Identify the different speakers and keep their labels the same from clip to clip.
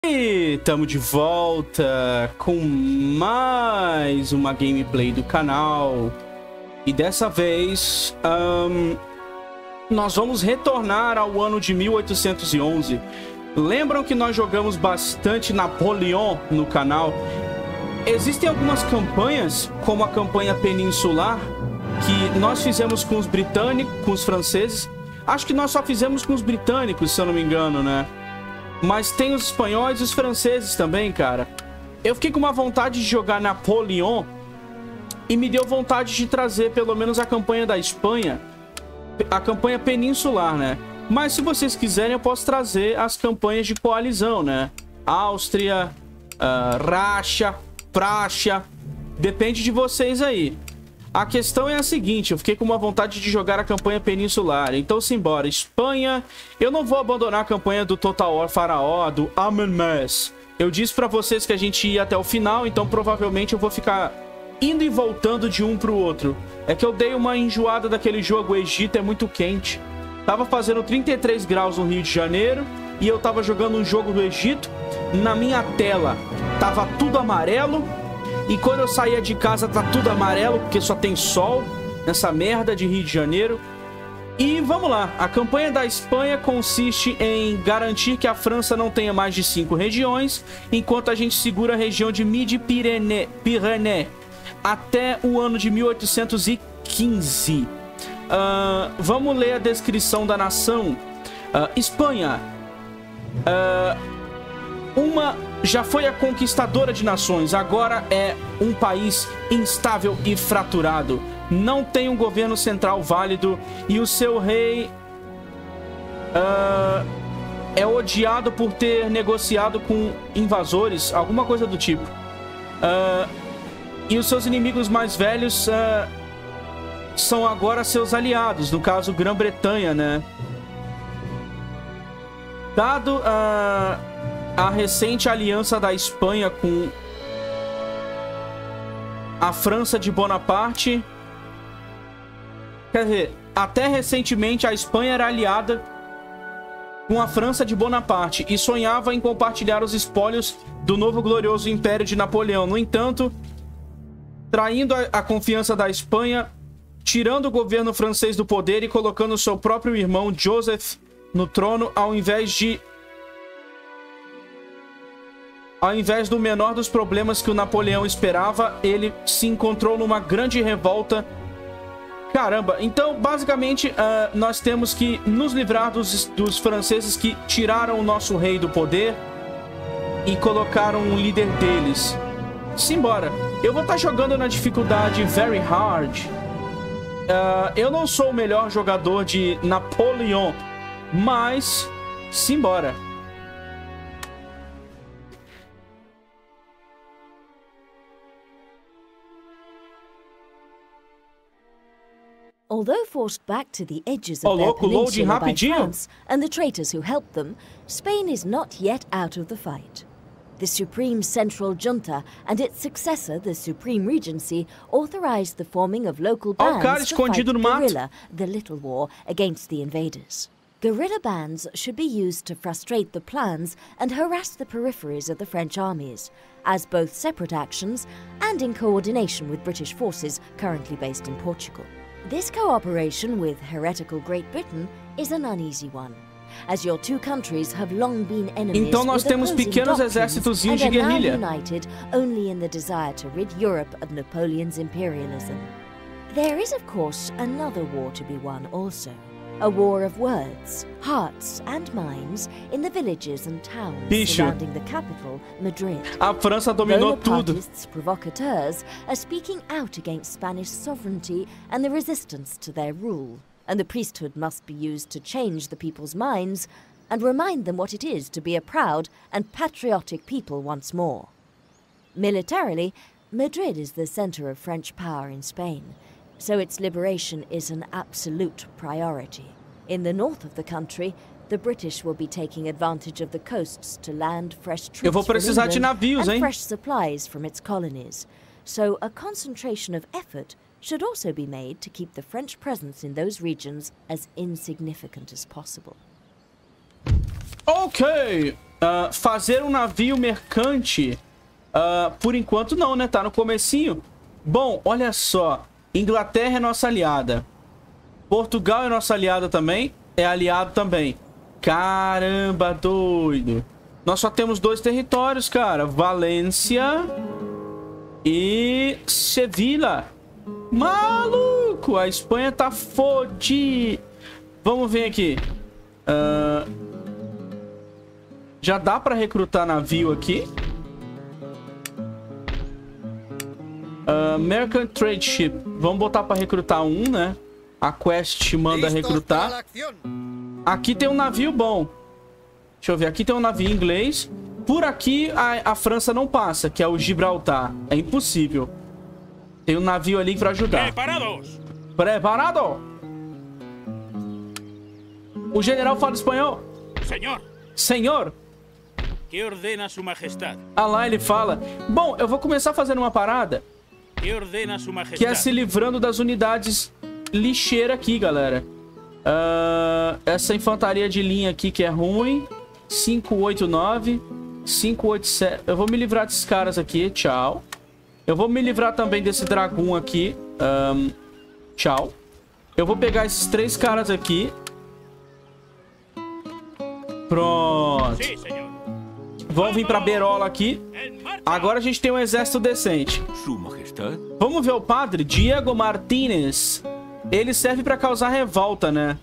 Speaker 1: E estamos de volta com mais uma gameplay do canal. E dessa vez, nós vamos retornar ao ano de 1811. Lembram que nós jogamos bastante Napoleão no canal? Existem algumas campanhas, como a campanha peninsular, que nós fizemos com os britânicos, com os franceses. Acho que nós só fizemos com os britânicos, se eu não me engano, né? Mas tem os espanhóis e os franceses também, cara. Eu fiquei com uma vontade de jogar Napoleão e me deu vontade de trazer pelo menos a campanha da Espanha, a campanha peninsular, né? Mas se vocês quiserem, eu posso trazer as campanhas de coalizão, né? Áustria, Racha, Praxa, depende de vocês aí. A questão é a seguinte, eu fiquei com uma vontade de jogar a campanha peninsular, então simbora. Espanha, eu não vou abandonar a campanha do Total War Faraó, do Amenmes. Eu disse pra vocês que a gente ia até o final, então provavelmente eu vou ficar indo e voltando de um pro outro. É que eu dei uma enjoada daquele jogo, o Egito é muito quente. Tava fazendo 33 graus no Rio de Janeiro e eu tava jogando um jogo do Egito. Na minha tela tava tudo amarelo. E quando eu saía de casa tá tudo amarelo, porque só tem sol nessa merda de Rio de Janeiro. E vamos lá, a campanha da Espanha consiste em garantir que a França não tenha mais de 5 regiões, enquanto a gente segura a região de Midi-Pyrénées até o ano de 1815. Vamos ler a descrição da nação. Espanha. Já foi a conquistadora de nações, agora é um país instável e fraturado. Não tem um governo central válido e o seu rei é odiado por ter negociado com invasores, alguma coisa do tipo. E os seus inimigos mais velhos são agora seus aliados, no caso Grã-Bretanha, né? Dado a recente aliança da Espanha com a França de Bonaparte. Quer dizer, até recentemente a Espanha era aliada com a França de Bonaparte e sonhava em compartilhar os espólios do novo glorioso Império de Napoleão. No entanto, traindo a confiança da Espanha, tirando o governo francês do poder e colocando seu próprio irmão Joseph no trono, ao invés do menor dos problemas que o Napoleão esperava, ele se encontrou numa grande revolta. Caramba, então basicamente nós temos que nos livrar dos franceses que tiraram o nosso rei do poder e colocaram um líder deles. Simbora. Eu vou estar jogando na dificuldade Very Hard. Eu não sou o melhor jogador de Napoleão, mas simbora.
Speaker 2: Although forced back to the edges of their peninsula by France and the traitors who helped them, Spain is not yet out of the fight. The Supreme Central Junta and its successor, the Supreme Regency, authorized the forming of local bands to fight guerrilla, the Little War, against the invaders. Guerrilla bands should be used to frustrate the plans and harass the peripheries of the French armies, as both separate actions and in coordination with British forces currently based in Portugal. This cooperation with heretical Great Britain is an uneasy one, as your two countries have long been enemies.
Speaker 1: Então nós temos pequenos exércitozinhos de guerrilha.
Speaker 2: United only in the desire to rid Europe of Napoleon's imperialism. There is, of course, another war to be won also. A war of words, hearts and minds in the villages and towns surrounding the capital, Madrid.
Speaker 1: A França dominou tudo.
Speaker 2: Bonapartists provocateurs are speaking out against Spanish sovereignty and the resistance to their rule, and the priesthood must be used to change the people's minds and remind them what it is to be a proud and patriotic people once more. Militarily, Madrid is the center of French power in Spain, so its liberation is an absolute priority. In the north of the country, the British will be taking advantage of the coasts to land fresh troops from England and fresh supplies from its colonies. So a concentration of effort should also be made to keep the French presence in those regions as insignificant as possible.
Speaker 1: Ok, fazer um navio mercante, por enquanto não, né? Tá no comecinho. Bom, olha só. Inglaterra é nossa aliada. Portugal é nossa aliada também. É aliado também. Caramba, doido. Nós só temos 2 territórios, cara. Valência e Sevilha. Maluco, a Espanha tá fodida. Vamos ver aqui. Já dá pra recrutar navio aqui. Merchant Trade Ship. Vamos botar pra recrutar um, né? A Quest manda recrutar. Aqui tem um navio bom. Deixa eu ver. Aqui tem um navio inglês. Por aqui a França não passa, que é o Gibraltar. É impossível. Tem um navio ali pra ajudar.
Speaker 3: Preparados!
Speaker 1: Preparado! O general fala espanhol.
Speaker 3: Senhor!
Speaker 1: Senhor!
Speaker 3: Que ordena Sua Majestade?
Speaker 1: Ah lá, ele fala. Bom, eu vou começar fazendo uma parada.
Speaker 3: Que ordena Sua Majestade?
Speaker 1: Que é se livrando das unidades lixeira aqui, galera. Essa infantaria de linha aqui que é ruim. 589. 587. Eu vou me livrar desses caras aqui. Tchau. Eu vou me livrar também desse dragão aqui. Tchau. Eu vou pegar esses 3 caras aqui. Pronto.
Speaker 3: Sim, senhor.
Speaker 1: Vamos vir pra Berola aqui. Agora a gente tem um exército decente.
Speaker 4: Sua Majestade?
Speaker 1: Vamos ver o padre? Diego Martínez. Ele serve pra causar revolta, né?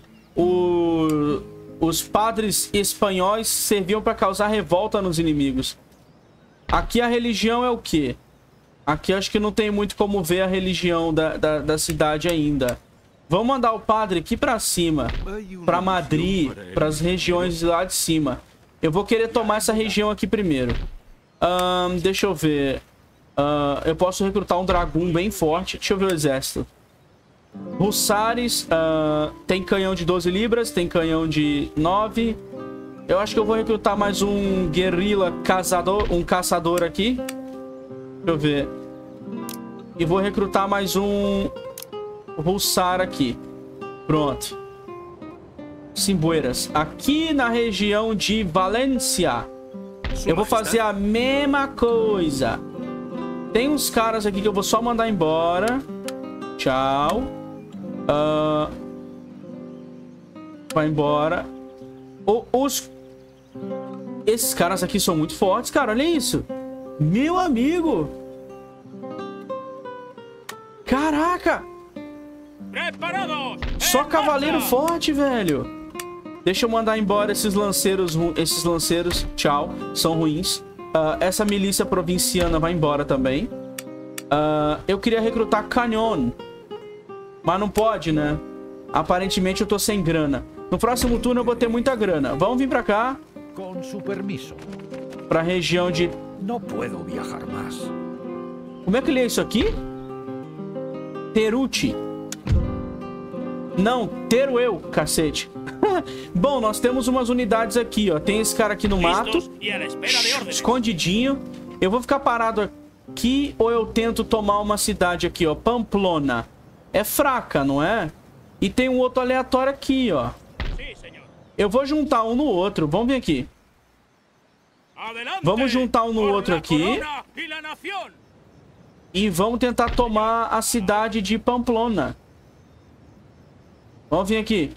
Speaker 1: Os padres espanhóis serviam pra causar revolta nos inimigos. Aqui a religião é o quê? Aqui acho que não tem muito como ver a religião da cidade ainda. Vamos mandar o padre aqui pra cima. Pra Madrid, pras regiões lá de cima. Eu vou querer tomar essa região aqui primeiro. Deixa eu ver. Eu posso recrutar um dragão bem forte. Deixa eu ver o exército. Hussares. Tem canhão de 12 libras. Tem canhão de 9. Eu acho que eu vou recrutar mais um guerrilla caçador. Um caçador aqui. Deixa eu ver. E vou recrutar mais um Hussar aqui. Pronto. Simbueiras. Aqui na região de Valência. Eu vou fazer a mesma coisa. Tem uns caras aqui que eu vou só mandar embora. Tchau. Vai embora. Esses caras aqui são muito fortes, cara. Olha isso. Meu amigo. Caraca.
Speaker 3: Preparados!
Speaker 1: Só cavaleiro forte, velho. Deixa eu mandar embora esses lanceiros. Esses lanceiros, tchau, são ruins. Essa milícia provinciana vai embora também. Eu queria recrutar canhão. Mas não pode, né? Aparentemente eu tô sem grana. No próximo turno eu vou ter muita grana. Vamos vir pra cá.
Speaker 4: Com seu permisso.
Speaker 1: Pra região de...
Speaker 4: Não posso viajar mais.
Speaker 1: Como é que lê isso aqui? Teruti. Não, Teruel, cacete. Bom, nós temos umas unidades aqui, ó. Tem esse cara aqui no mato. Escondidinho. Eu vou ficar parado aqui ou eu tento tomar uma cidade aqui, ó. Pamplona. É fraca, não é? E tem um outro aleatório aqui, ó. Eu vou juntar um no outro. Vamos ver aqui. Vamos juntar um no outro aqui. E vamos tentar tomar a cidade de Pamplona. Vamos vir aqui.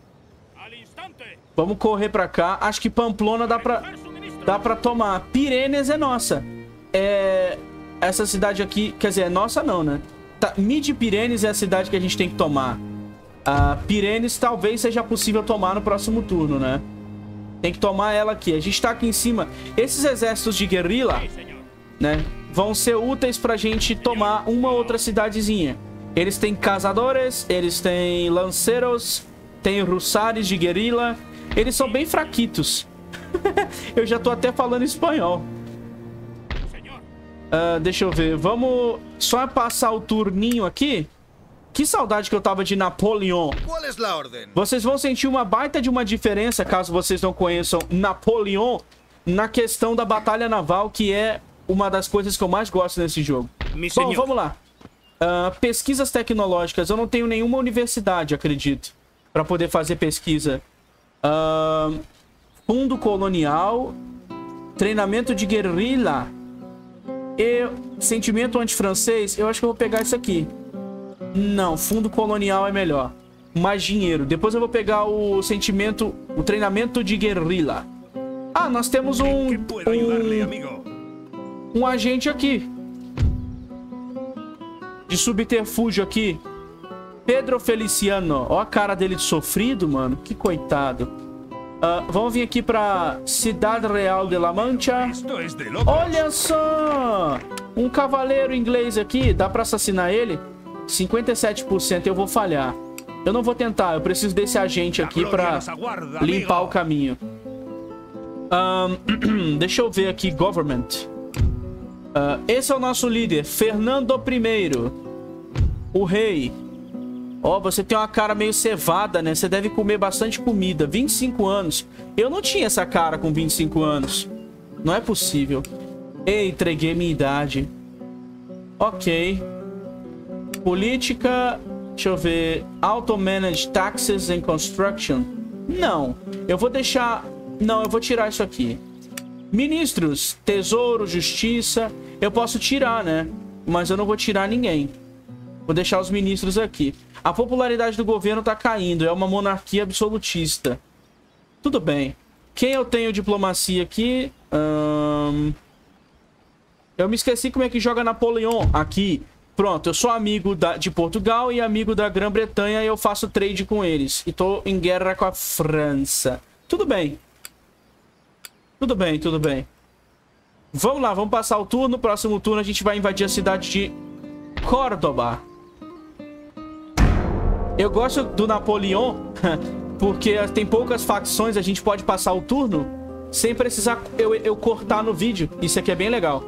Speaker 1: Vamos correr pra cá. Acho que Pamplona dá pra tomar. Pirenes é nossa. Essa cidade aqui... Quer dizer, é nossa não, né? Tá, Mid-Pirenes é a cidade que a gente tem que tomar. Pirenes talvez seja possível tomar no próximo turno, né? Tem que tomar ela aqui. A gente tá aqui em cima. Esses exércitos de guerrilla, né, vão ser úteis pra gente tomar uma outra cidadezinha. Eles têm caçadores, eles têm lanceiros, tem russares de guerrilla. Eles são bem fraquitos. Eu já tô até falando espanhol. Deixa eu ver. Vamos só passar o turninho aqui. Que saudade que eu tava de Napoleão. Vocês vão sentir uma baita de uma diferença, caso vocês não conheçam Napoleão, na questão da batalha naval, que é uma das coisas que eu mais gosto nesse jogo. Bom, vamos lá. Pesquisas tecnológicas. Eu não tenho nenhuma universidade, acredito, para poder fazer pesquisa. Fundo colonial. Treinamento de guerrilha. E sentimento anti-francês. Eu acho que eu vou pegar isso aqui. Não, fundo colonial é melhor. Mais dinheiro. Depois eu vou pegar o sentimento... O treinamento de guerrilha. Ah, nós temos um agente aqui. De subterfúgio aqui. Pedro Feliciano. Ó a cara dele de sofrido, mano. Que coitado. Vamos vir aqui pra Cidade Real de La Mancha. Olha só! Um cavaleiro inglês aqui. Dá pra assassinar ele? 57%. Eu vou falhar. Eu não vou tentar. Eu preciso desse agente aqui pra limpar o caminho. Deixa eu ver aqui. Government. Esse é o nosso líder. Fernando I. O rei. Ó, você tem uma cara meio cevada, né? Você deve comer bastante comida. 25 anos. Eu não tinha essa cara com 25 anos. Não é possível. Ei, entreguei minha idade. Ok. Política... Deixa eu ver. Auto-manage taxes and construction. Não. Eu vou deixar... Não, eu vou tirar isso aqui. Ministros. Tesouro, justiça. Eu posso tirar, né? Mas eu não vou tirar ninguém. Vou deixar os ministros aqui. A popularidade do governo tá caindo. É uma monarquia absolutista. Tudo bem. Quem eu tenho diplomacia aqui? Eu me esqueci como é que joga Napoleão. Aqui. Pronto, eu sou amigo de Portugal e amigo da Grã-Bretanha e eu faço trade com eles. E tô em guerra com a França. Tudo bem. Tudo bem, tudo bem. Vamos lá, vamos passar o turno. No próximo turno a gente vai invadir a cidade de Córdoba. Eu gosto do Napoleão porque tem poucas facções. A gente pode passar o turno sem precisar eu cortar no vídeo. Isso aqui é bem legal.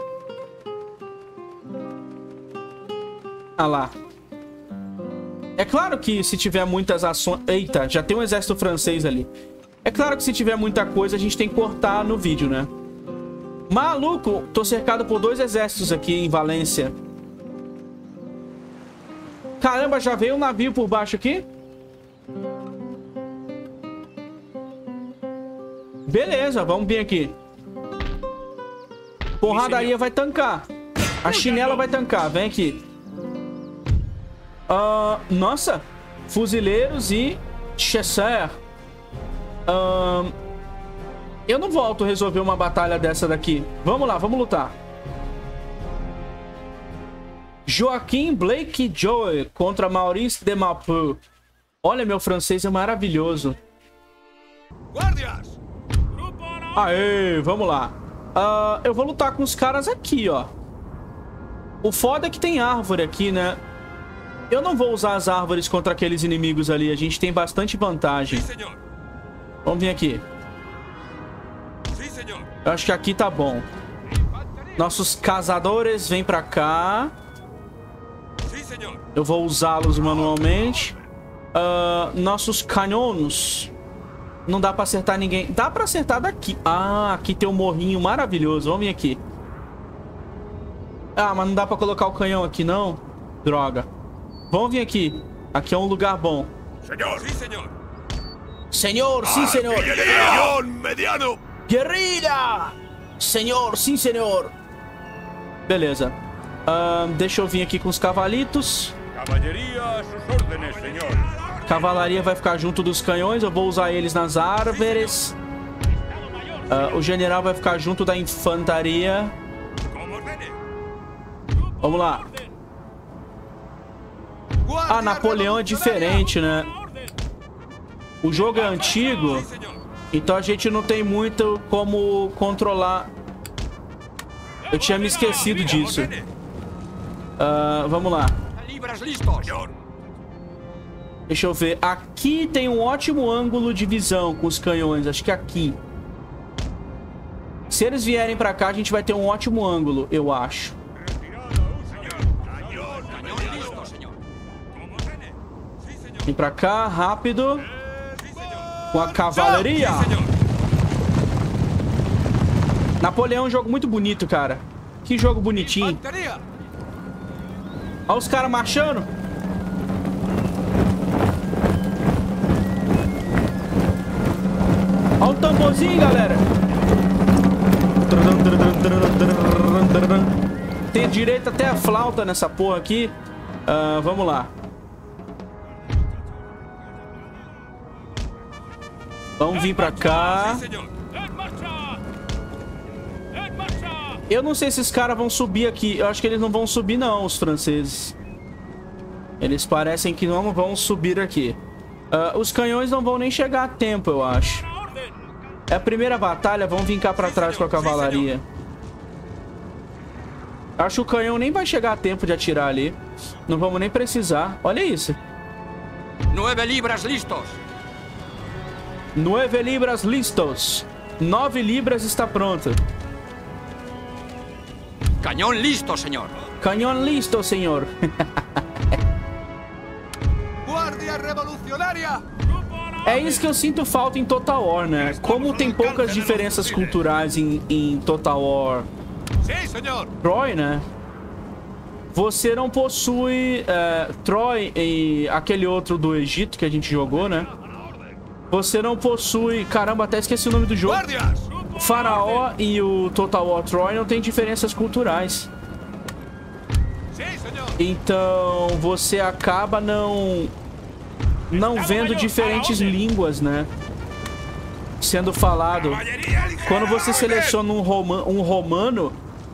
Speaker 1: Ah lá. É claro que se tiver muitas ações... Eita, já tem um exército francês ali. É claro que se tiver muita coisa a gente tem que cortar no vídeo, né? Maluco, tô cercado por 2 exércitos aqui em Valência. Caramba, já veio um navio por baixo aqui? Beleza, vamos vir aqui. Porradaria vai tancar. A chinela vai tancar, vem aqui. Nossa. Fuzileiros e Chasseur. Eu não volto a resolver uma batalha dessa daqui. Vamos lá, vamos lutar. Joaquim Blake Joy contra Maurice de Maupin. Olha, meu francês é maravilhoso. Aê, vamos lá. Eu vou lutar com os caras aqui, ó. O foda é que tem árvore aqui, né? Eu não vou usar as árvores contra aqueles inimigos ali. A gente tem bastante vantagem. Vamos vir aqui. Eu acho que aqui tá bom. Nossos caçadores vêm pra cá. Eu vou usá-los manualmente. Nossos canhões. Não dá pra acertar ninguém. Dá pra acertar daqui. Ah, aqui tem um morrinho maravilhoso. Vamos vir aqui. Ah, mas não dá pra colocar o canhão aqui, não? Droga. Vamos vir aqui. Aqui é um lugar bom.
Speaker 3: Senhor, sim, senhor.
Speaker 1: Senhor, sim, senhor.
Speaker 3: Mediano.
Speaker 1: Guerrilha! Senhor, sim, senhor. Beleza. Deixa eu vir aqui com os cavalitos.
Speaker 3: Cavalleria a sus órdenes, senhor.
Speaker 1: Cavalaria vai ficar junto dos canhões. Eu vou usar eles nas árvores. O general vai ficar junto da infantaria. Vamos lá. Ah, Napoleão é diferente, né? O jogo é antigo, então a gente não tem muito como controlar. Eu tinha me esquecido disso. Vamos lá. Deixa eu ver. Aqui tem um ótimo ângulo de visão com os canhões. Acho que aqui. Se eles vierem pra cá, a gente vai ter um ótimo ângulo, eu acho. Vem pra cá, rápido. Com a cavalaria. Napoleão é um jogo muito bonito, cara. Que jogo bonitinho. Olha os caras marchando. Olha o tamborzinho, galera. Tem direito até a flauta nessa porra aqui. Vamos lá. Vamos vir pra cá. Eu não sei se esses caras vão subir aqui. Eu acho que eles não vão subir não, os franceses. Eles parecem que não vão subir aqui. Os canhões não vão nem chegar a tempo, eu acho. É a primeira batalha, vão vir cá pra trás com a cavalaria. Acho que o canhão nem vai chegar a tempo de atirar ali. Não vamos nem precisar. Olha isso.
Speaker 3: 9 libras listos.
Speaker 1: 9 libras listos. 9 libras está pronto.
Speaker 3: Cañón listo, señor.
Speaker 1: Canhão listo, senhor.
Speaker 3: Guardia revolucionária.
Speaker 1: É isso que eu sinto falta em Total War, né? Como tem poucas diferenças culturais em Total War
Speaker 3: Sí, señor.
Speaker 1: Troy, né? Você não possui Troy e aquele outro do Egito que a gente jogou, né? Você não possui... Caramba, até esqueci o nome do jogo.
Speaker 3: Guardias.
Speaker 1: Faraó e o Total War Troy não tem diferenças culturais.
Speaker 3: Sí, señor.
Speaker 1: Então você acaba não vendo diferentes línguas, né? Sendo falado. Quando você seleciona um romano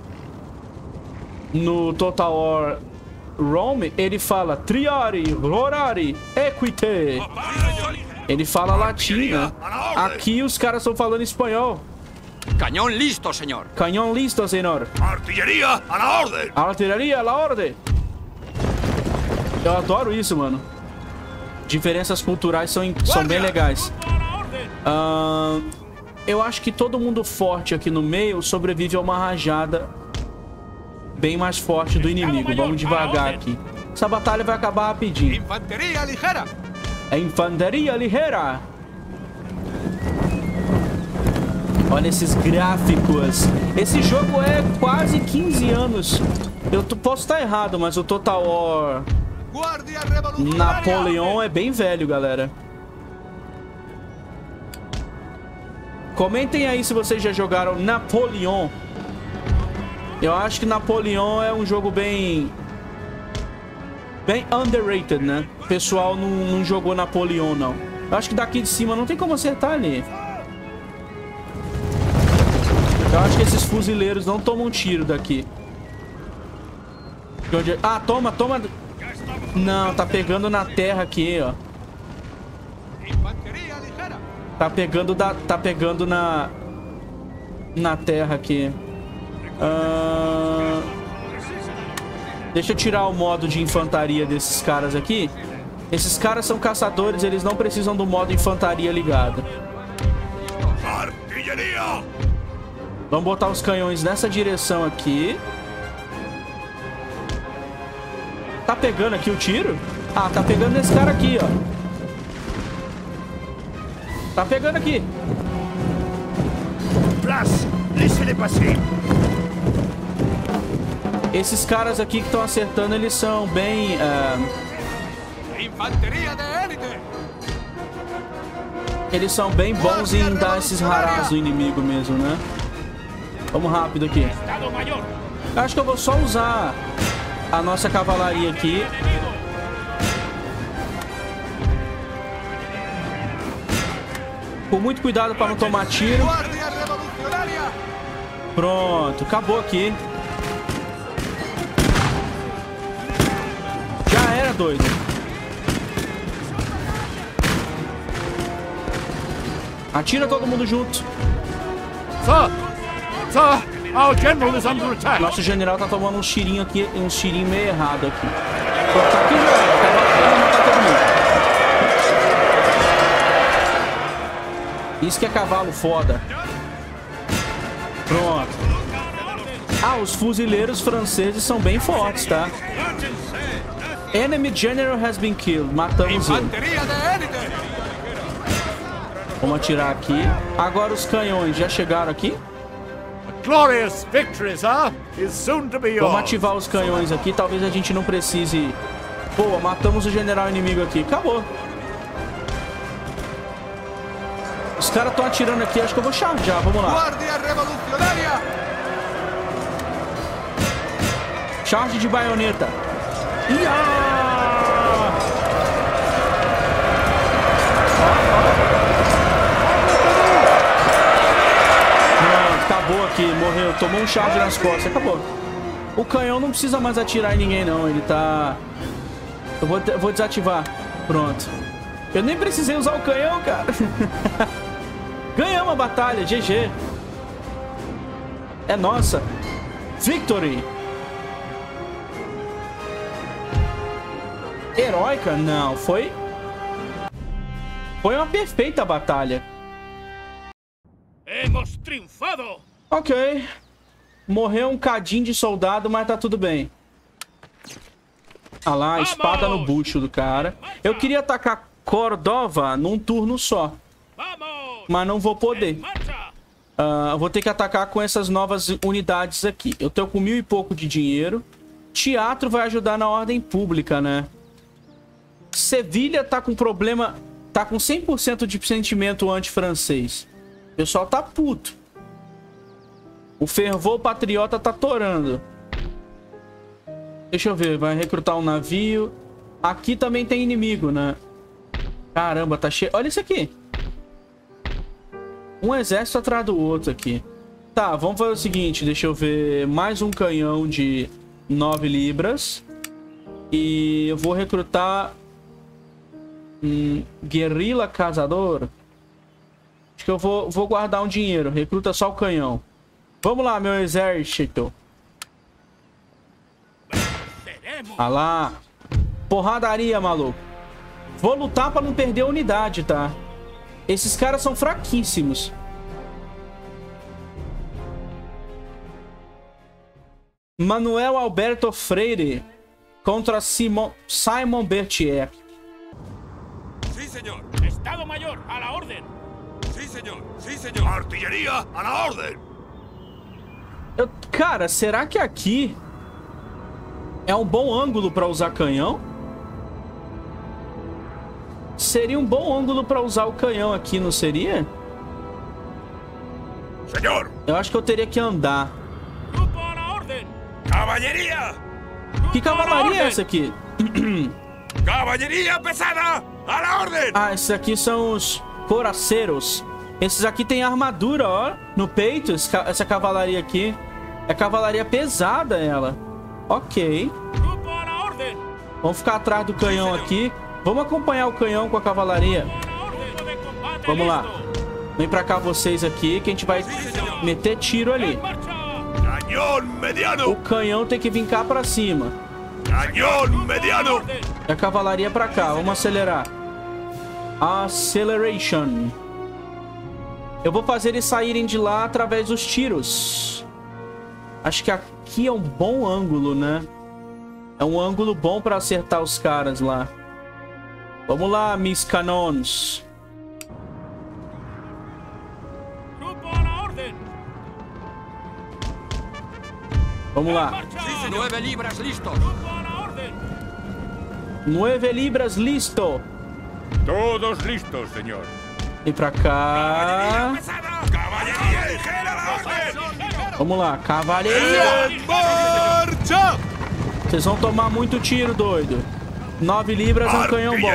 Speaker 1: no Total War Rome, ele fala Triari, Rorari, Equite. Ele fala latim, né? Aqui os caras estão falando espanhol.
Speaker 3: Cañón listo, señor.
Speaker 1: Canhão listo, senhor.
Speaker 3: Artillería a la orden.
Speaker 1: Artilharia, a la ordem. Eu adoro isso, mano. Diferenças culturais são bem legais. Eu acho que todo mundo forte aqui no meio sobrevive a uma rajada bem mais forte do inimigo. Vamos devagar aqui. Essa batalha vai acabar rapidinho.
Speaker 3: Infantería ligera.
Speaker 1: É infantaria ligeira. Olha esses gráficos. Esse jogo é quase 15 anos. Eu posso estar errado, mas o Total War
Speaker 3: Guardia revolucionária.
Speaker 1: Napoleon é bem velho, galera. Comentem aí se vocês já jogaram Napoleon. Eu acho que Napoleon é um jogo bem underrated, né? O pessoal não jogou Napoleon, não. Eu acho que daqui de cima não tem como acertar ali. Eu acho que esses fuzileiros não tomam tiro daqui. Ah, toma. Não, tá pegando na terra aqui, ó.
Speaker 3: Infantería ligera.
Speaker 1: Tá pegando na terra aqui. Deixa eu tirar o modo de infantaria desses caras aqui. Esses caras são caçadores, eles não precisam do modo infantaria ligado.
Speaker 3: Artillería.
Speaker 1: Vamos botar os canhões nessa direção aqui. Tá pegando aqui o tiro? Ah, tá pegando nesse cara aqui, ó. Tá pegando aqui.
Speaker 3: Blas, laissez-les passer.
Speaker 1: Esses caras aqui que estão acertando, eles são bem...
Speaker 3: Infantería de élite.
Speaker 1: Eles são bem bons em dar esses harás no inimigo mesmo, né? Vamos rápido aqui. Acho que eu vou só usar a nossa cavalaria aqui. Com muito cuidado para não tomar tiro.
Speaker 3: Guardia revolucionária.
Speaker 1: Pronto, acabou aqui. Já era, doido. Atira todo mundo junto.
Speaker 4: Sir, our general is under attack.
Speaker 1: Nosso general tá tomando um tirinho aqui, um tirinho meio errado aqui. Pronto, aqui já era. Acabou de matar todo mundo. Isso que é cavalo foda. Pronto. Ah, os fuzileiros franceses são bem fortes, tá? Enemy general has been killed. Matamos ele.
Speaker 3: Infantería de élite.
Speaker 1: Vamos atirar aqui. Agora os canhões já chegaram aqui.
Speaker 4: Glorious victory, sir, is soon to be yours.
Speaker 1: Vamos ativar os canhões aqui. Talvez a gente não precise... Boa, matamos o general inimigo aqui. Acabou. Os caras estão atirando aqui. Acho que eu vou chargear. Vamos lá.
Speaker 3: Guardia revolucionária.
Speaker 1: Charge de baioneta. Não, acabou aqui, morreu. Tomou um charge nas costas, acabou. O canhão não precisa mais atirar em ninguém, não. Ele tá... Eu vou desativar. Pronto. Eu nem precisei usar o canhão, cara. Ganhamos a batalha, GG. É nossa. Victory. Heróica? Não, foi uma perfeita batalha.
Speaker 3: Hemos triunfado.
Speaker 1: Ok. Morreu um cadinho de soldado, mas tá tudo bem. Ah lá, a espada no bucho do cara. Eu queria atacar Cordova num turno só, mas não vou poder. Vou ter que atacar com essas novas unidades aqui. Eu tô com 1000 e pouco de dinheiro. Teatro vai ajudar na ordem pública, né? Sevilha tá com problema... Tá com 100% de sentimento anti-francês. O pessoal tá puto. O fervor patriota tá torando. Deixa eu ver. Vai recrutar um navio. Aqui também tem inimigo, né? Caramba, tá cheio... Olha isso aqui. Um exército atrás do outro aqui. Tá, vamos fazer o seguinte. Deixa eu ver. Mais um canhão de 9 libras. E eu vou recrutar... guerrilla caçador. Acho que eu vou guardar um dinheiro. Recruta só o canhão. Vamos lá, meu exército. Ah lá. Porradaria, maluco. Vou lutar pra não perder a unidade, tá? Esses caras são fraquíssimos. Manuel Alberto Freire contra Simon Berthier.
Speaker 3: Sí, señor. Estado Mayor, a la orden. Sí, señor. Sí, señor. Artillería, a la orden.
Speaker 1: Cara, será que aqui é um bom ângulo pra usar canhão? Seria um bom ângulo pra usar o canhão aqui, não seria?
Speaker 3: Senhor.
Speaker 1: Eu acho que eu teria que andar.
Speaker 3: Grupo a la orden. Caballería.
Speaker 1: Que cavalaria é essa aqui?
Speaker 3: Caballería pesada, a la orden.
Speaker 1: Ah, esses aqui são os coraceiros. Esses aqui tem armadura, ó, no peito. Essa cavalaria aqui é cavalaria pesada, ela. Ok.
Speaker 3: Grupo a la orden.
Speaker 1: Vamos ficar atrás do canhão aqui. Vamos acompanhar o canhão com a cavalaria. Vamos lá. Vem pra cá vocês aqui, que a gente vai meter tiro ali.
Speaker 3: Cañón mediano.
Speaker 1: O canhão tem que vir cá pra cima.
Speaker 3: Cañón mediano.
Speaker 1: E a cavalaria pra cá. Vamos acelerar. Acceleration. Eu vou fazer eles saírem de lá através dos tiros. Acho que aqui é um bom ângulo, né? É um ângulo bom pra acertar os caras lá. Vamos lá, Miss Canons.
Speaker 3: Grupo a la orden.
Speaker 1: Vamos lá.
Speaker 3: 9 libras listo. Grupo a la orden.
Speaker 1: 9 libras listo.
Speaker 4: Todos listos, señor.
Speaker 1: Vem pra cá.
Speaker 3: Caballería ligera, a la orden.
Speaker 1: Vamos lá, cavalaria.
Speaker 3: Marcha.
Speaker 1: Vocês vão tomar muito tiro, doido. 9 libras é um canhão bom.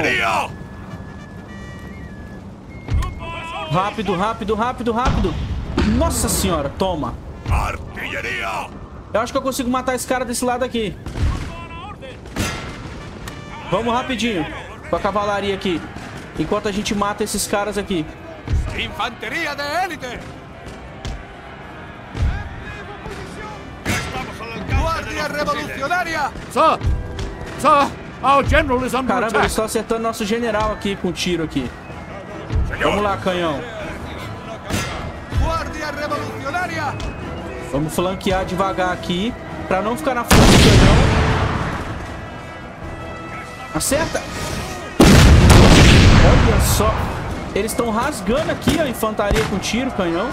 Speaker 1: Rápido, rápido, rápido, rápido. Nossa senhora, toma.
Speaker 3: Artillería.
Speaker 1: Eu acho que eu consigo matar esse cara desse lado aqui. Vamos rapidinho. Com a cavalaria aqui. Enquanto a gente mata esses caras aqui.
Speaker 3: Infantería de élite. Guardia revolucionaria.
Speaker 4: Sir! Sir! Our general is under
Speaker 1: Caramba, eles
Speaker 4: attack!
Speaker 1: estão acertando nosso general aqui com tiro aqui. Vamos lá, canhão.
Speaker 3: Guardia revolucionaria.
Speaker 1: Vamos flanquear devagar aqui. Pra não ficar na frente do canhão. Acerta! Olha só. Eles estão rasgando aqui a infantaria com tiro, canhão.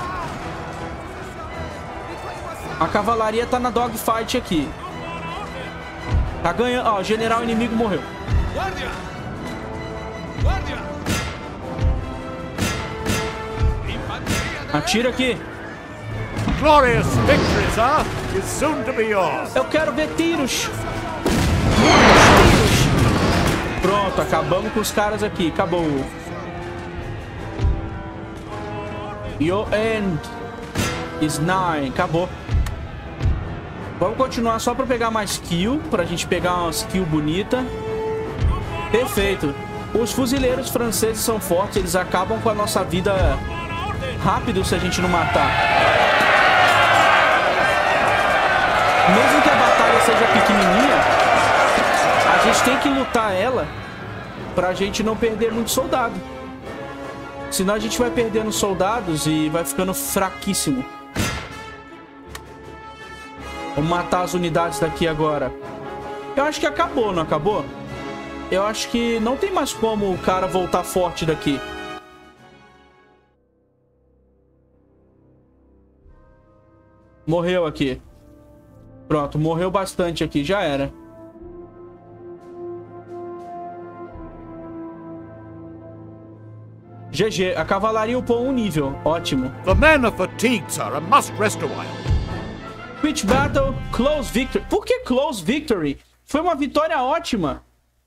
Speaker 1: A cavalaria tá na dogfight aqui. Tá ganhando. Ó, o general inimigo morreu.
Speaker 3: Guardia. Guardia.
Speaker 1: Atira aqui.
Speaker 4: Glorious victory, sir! is soon to be yours.
Speaker 1: Eu quero ver tiros. Muitos tiros. Pronto, acabamos com os caras aqui. Acabou. Your end is 9. Acabou. Vamos continuar só pra pegar mais kill. Pra gente pegar umas kill bonita. Perfeito. Os fuzileiros franceses são fortes. Eles acabam com a nossa vida rápido se a gente não matar. Mesmo que a batalha seja pequenininha, a gente tem que lutar ela pra gente não perder muito soldado. Senão a gente vai perdendo soldados e vai ficando fraquíssimo. Vamos matar as unidades daqui agora. Eu acho que acabou, não acabou? Eu acho que não tem mais como o cara voltar forte daqui. Morreu aqui. Pronto, morreu bastante aqui, já era. GG, a cavalaria upou um nível, ótimo.
Speaker 4: The men are fatigued, sir, and must rest a while.
Speaker 1: Quick battle, close victory. Por que close victory? Foi uma vitória ótima.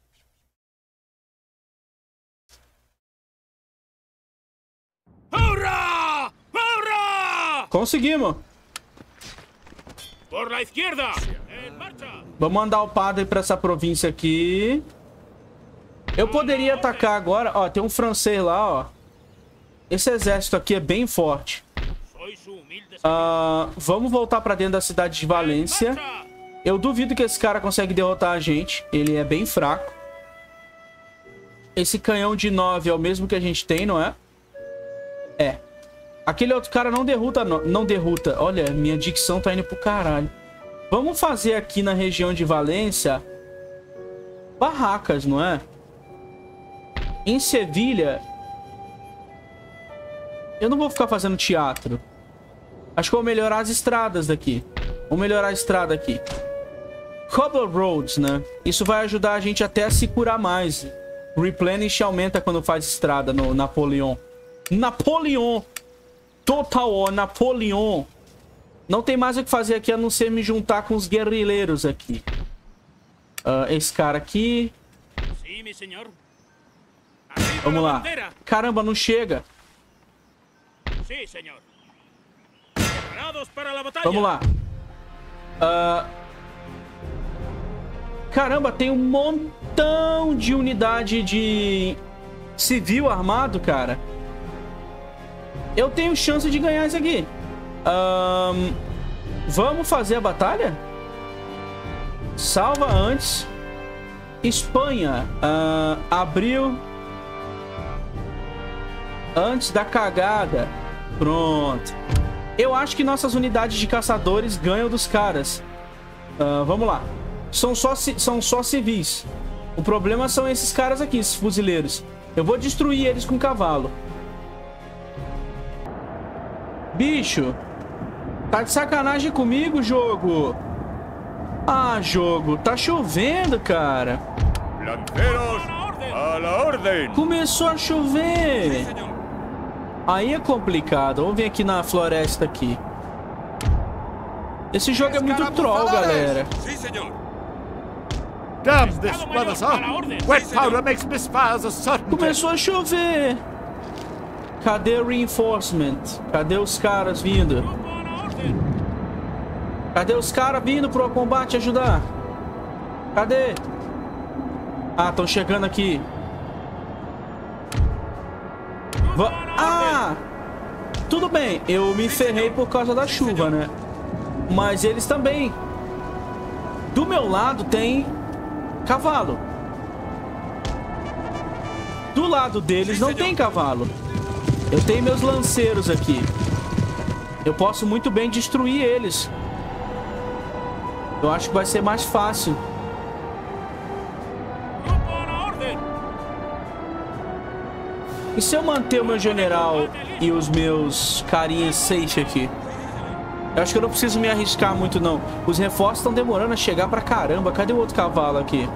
Speaker 3: ¡Hurra! ¡Hurra!
Speaker 1: Conseguimos.
Speaker 3: Por la izquierda. En marcha.
Speaker 1: Vamos mandar o padre pra essa província aqui. Eu poderia atacar agora. Ó, tem um francês lá, ó. Esse exército aqui é bem forte. Vamos voltar pra dentro da cidade de Valência. Eu duvido que esse cara consegue derrotar a gente. Ele é bem fraco. Esse canhão de 9 é o mesmo que a gente tem, não é? É. Aquele outro cara não derrota, não derrota. Olha, minha dicção tá indo pro caralho. Vamos fazer aqui na região de Valência barracas, não é? Em Sevilha eu não vou ficar fazendo teatro. Acho que eu vou melhorar as estradas daqui. Vou melhorar a estrada aqui. Cobble Roads, né? Isso vai ajudar a gente até a se curar mais. Replenish aumenta quando faz estrada no Napoleon. Napoleon! Total War, Napoleon! Não tem mais o que fazer aqui a não ser me juntar com os guerrilheiros aqui. Esse cara aqui. Vamos lá. Caramba, não chega. Vamos lá. Caramba, tem um montão de unidade de civil armado, cara. Eu tenho chance de ganhar isso aqui. Vamos fazer a batalha? Salva antes. Espanha. Abril. Antes da cagada. Pronto. Eu acho que nossas unidades de caçadores ganham dos caras. Vamos lá. São só civis. O problema são esses caras aqui, esses fuzileiros. Eu vou destruir eles com cavalo. Bicho. Tá de sacanagem comigo, jogo. Ah, jogo. Tá chovendo, cara.
Speaker 3: Lanceros, a la orden.
Speaker 1: Começou a chover. Aí é complicado. Vamos vir aqui na floresta aqui. Esse jogo é muito troll, galera.
Speaker 4: Damn this weather, sir. Wet powder makes misfires a certainty.
Speaker 1: Começou a chover. Cadê o reinforcement? Cadê os caras vindo? Cadê os caras vindo pro combate ajudar? Cadê? Ah, estão chegando aqui. Tudo bem, eu me ferrei por causa da chuva, né? Mas eles também. Do meu lado tem cavalo. Do lado deles não tem cavalo. Eu tenho meus lanceiros aqui. Eu posso muito bem destruir eles. Eu acho que vai ser mais fácil. E se eu manter o meu general e os meus carinhas safe aqui? Eu acho que eu não preciso me arriscar muito, não. Os reforços estão demorando a chegar pra caramba. Cadê o outro cavalo aqui?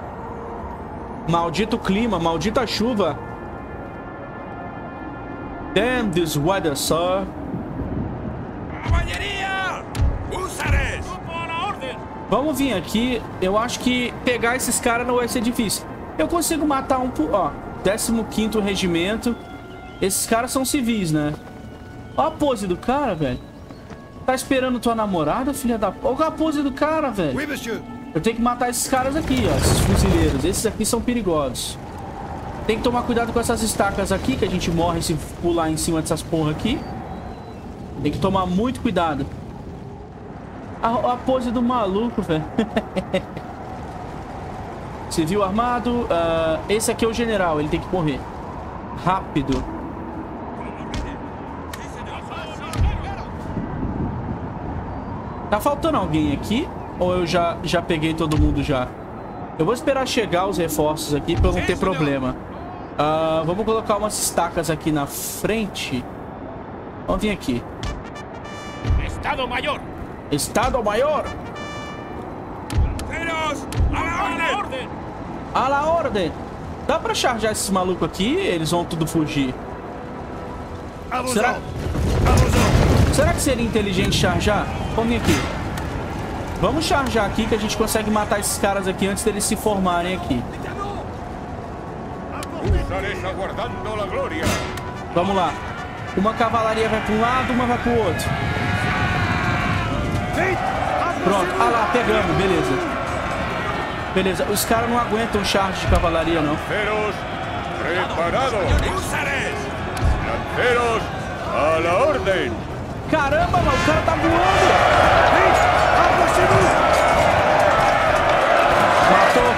Speaker 1: Maldito clima, maldita chuva. Damn this weather, sir.
Speaker 3: ¡Caballería! ¡Húsares!
Speaker 1: Vamos vir aqui. Eu acho que pegar esses caras não vai ser difícil. Eu consigo matar um por... Ó, 15º Regimento. Esses caras são civis, né? Ó a pose do cara, velho. Tá esperando tua namorada, filha da... Olha a pose do cara, velho. Eu tenho que matar esses caras aqui, ó. Esses fuzileiros. Esses aqui são perigosos. Tem que tomar cuidado com essas estacas aqui, que a gente morre se pular em cima dessas porra aqui. Tem que tomar muito cuidado. A pose do maluco, velho. Civil armado. Esse aqui é o general, ele tem que correr. Rápido. Tá faltando alguém aqui? Ou eu já peguei todo mundo já? Eu vou esperar chegar os reforços aqui pra eu não ter problema. Vamos colocar umas estacas aqui na frente. Vamos vir aqui.
Speaker 3: Estado Maior.
Speaker 1: Estado Maior.
Speaker 3: A la orden.
Speaker 1: A la ordem. Dá pra charjar esses malucos aqui? Eles vão tudo fugir. Será que seria inteligente charjar? Vamos vir aqui. Vamos charjar aqui que a gente consegue matar esses caras aqui antes deles se formarem aqui. Vamos lá. Uma cavalaria vai para um lado, uma vai para o outro. Pronto. Ah lá, pegamos. Beleza. Beleza. Os caras não aguentam charge de cavalaria, não.
Speaker 3: Preparados.
Speaker 4: Lanceros, a la orden.
Speaker 1: Caramba, mano. O cara tá voando. Matou.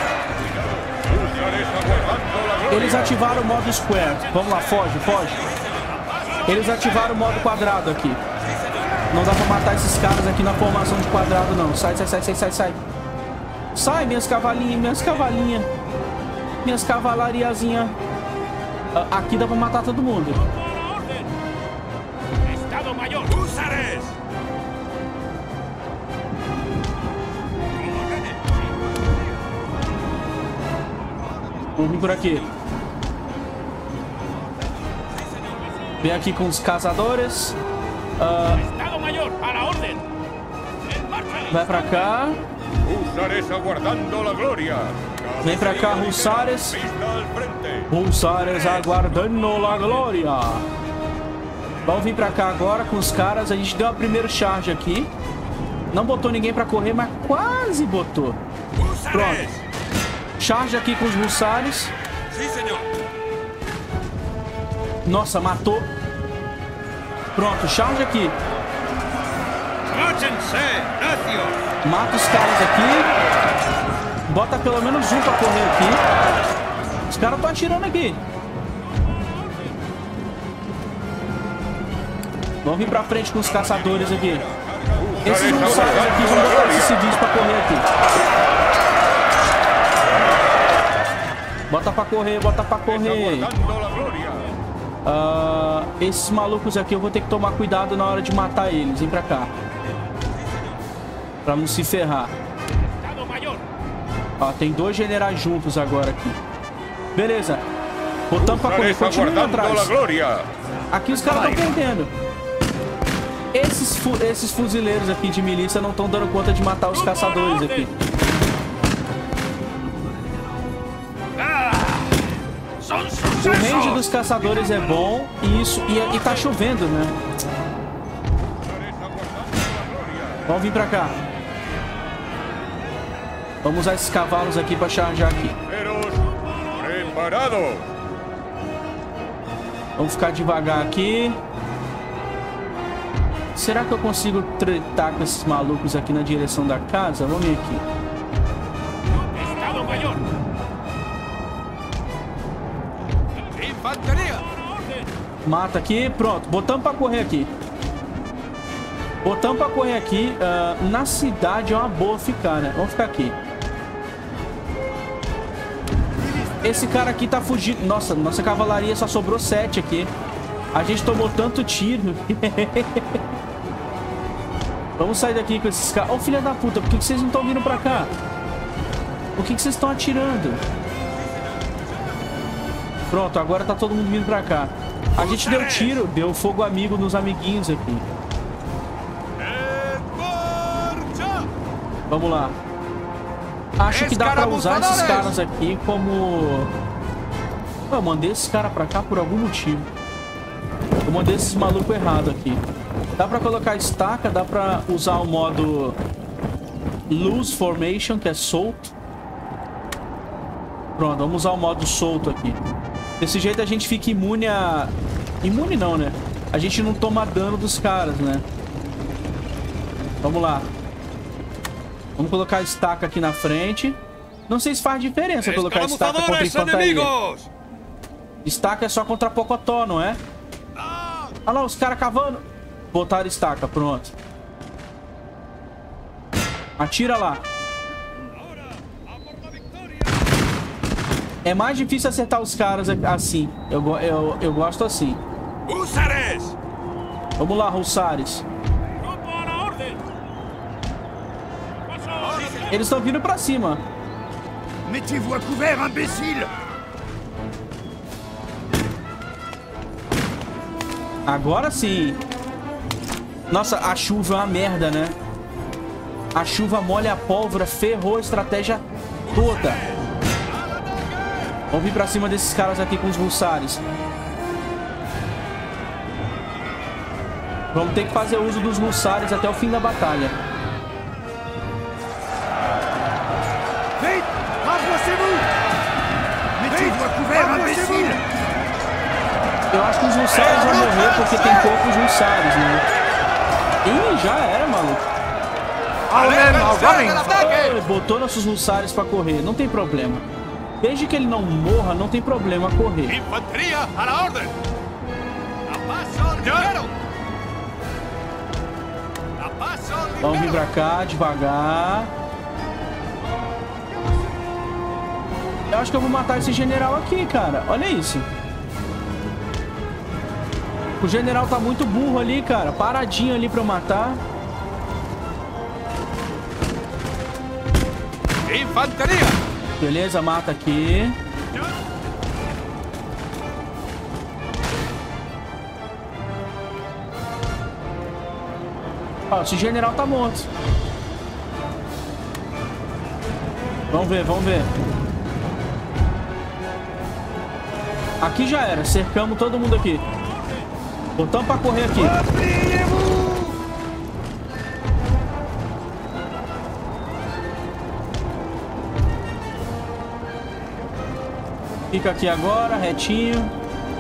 Speaker 1: Eles ativaram o modo square. Vamos lá, foge, foge. Eles ativaram o modo quadrado aqui. Não dá pra matar esses caras aqui na formação de quadrado, não. Sai, sai, sai, sai, sai, sai. Sai, minhas cavalinhas, minhas cavalinhas. Minhas cavalariazinhas. Aqui dá pra matar todo mundo.
Speaker 3: Estado Maior. Húsares.
Speaker 1: Vamos vir por aqui. Vem aqui com os caçadores.
Speaker 3: Estado Maior, a la orden.
Speaker 1: Vai pra cá.
Speaker 4: Húsares aguardando la gloria.
Speaker 1: Vem pra cá, Húsares. Húsares aguardando la glória. Vamos vir pra cá agora com os caras. A gente deu a primeira charge aqui. Não botou ninguém pra correr, mas quase botou. Pronto. Charge aqui com os Húsares. Nossa, matou. Pronto, charge aqui. Mata os caras aqui. Bota pelo menos um pra correr aqui. Os caras estão atirando aqui. Vamos vir pra frente com os caçadores aqui. Esses Húsares aqui vão botar esses civis pra correr aqui. Bota pra correr, bota pra correr. Esses malucos aqui eu vou ter que tomar cuidado na hora de matar eles. Vem pra cá. Pra não se ferrar. Ó, tem dois generais juntos agora aqui. Beleza. Botamos pra correr. Continua atrás. Aqui os caras estão perdendo. Esses fuzileiros aqui de milícia não estão dando conta de matar os caçadores aqui. O range dos caçadores é bom e tá chovendo, né? Vamos vir pra cá. Vamos usar esses cavalos aqui pra charjar aqui. Vamos ficar devagar aqui. Será que eu consigo tretar com esses malucos aqui na direção da casa? Vamos vir aqui. Mata aqui, pronto. Botamos pra correr aqui. Botamos pra correr aqui. Na cidade é uma boa ficar, né? Vamos ficar aqui. Esse cara aqui tá fugindo. Nossa, nossa cavalaria só sobrou 7 aqui. A gente tomou tanto tiro. Vamos sair daqui com esses caras. Ô, filha da puta, por que vocês não estão vindo pra cá? Por que vocês estão atirando? Pronto, agora tá todo mundo vindo pra cá. A gente deu tiro, deu fogo amigo nos amiguinhos aqui. Vamos lá. Acho que dá pra usar esses caras aqui como... Eu mandei esses caras pra cá por algum motivo. Eu mandei esses malucos errado aqui. Dá pra colocar estaca, dá pra usar o modo Loose Formation, que é solto. Pronto, vamos usar o modo solto aqui. Desse jeito a gente fica imune a... Imune não, né? A gente não toma dano dos caras, né? Vamos lá. Vamos colocar a estaca aqui na frente. Não sei se faz diferença colocar a estaca contra infantaria. Estaca é só contra Pocotó, não é? Olha lá, os caras cavando. Botaram estaca, pronto. Atira lá. É mais difícil acertar os caras assim. Eu gosto assim. Vamos lá, Hussares. Eles estão vindo pra cima.
Speaker 3: Mettez-vous à couvert, imbécile!
Speaker 1: Agora sim. Nossa, a chuva é uma merda, né? A chuva molha a pólvora, ferrou a estratégia toda. Vamos vir pra cima desses caras aqui com os Hussares. Vamos ter que fazer uso dos Hussares até o fim da batalha. Eu acho que os Hussares vão morrer porque tem poucos Hussares, né? Ih, já era, maluco. Botou nossos Hussares pra correr, não tem problema. Desde que ele não morra, não tem problema correr.
Speaker 3: Infanteria a la orden.
Speaker 1: Vamos vir pra cá, devagar. Eu acho que eu vou matar esse general aqui, cara. Olha isso. O general tá muito burro ali, cara. Paradinho ali pra eu matar.
Speaker 3: Infanteria!
Speaker 1: Beleza, mata aqui. Ó, esse general tá morto. Vamos ver, vamos ver. Aqui já era. Cercamos todo mundo aqui. Botamos pra correr aqui. Fica aqui agora, retinho.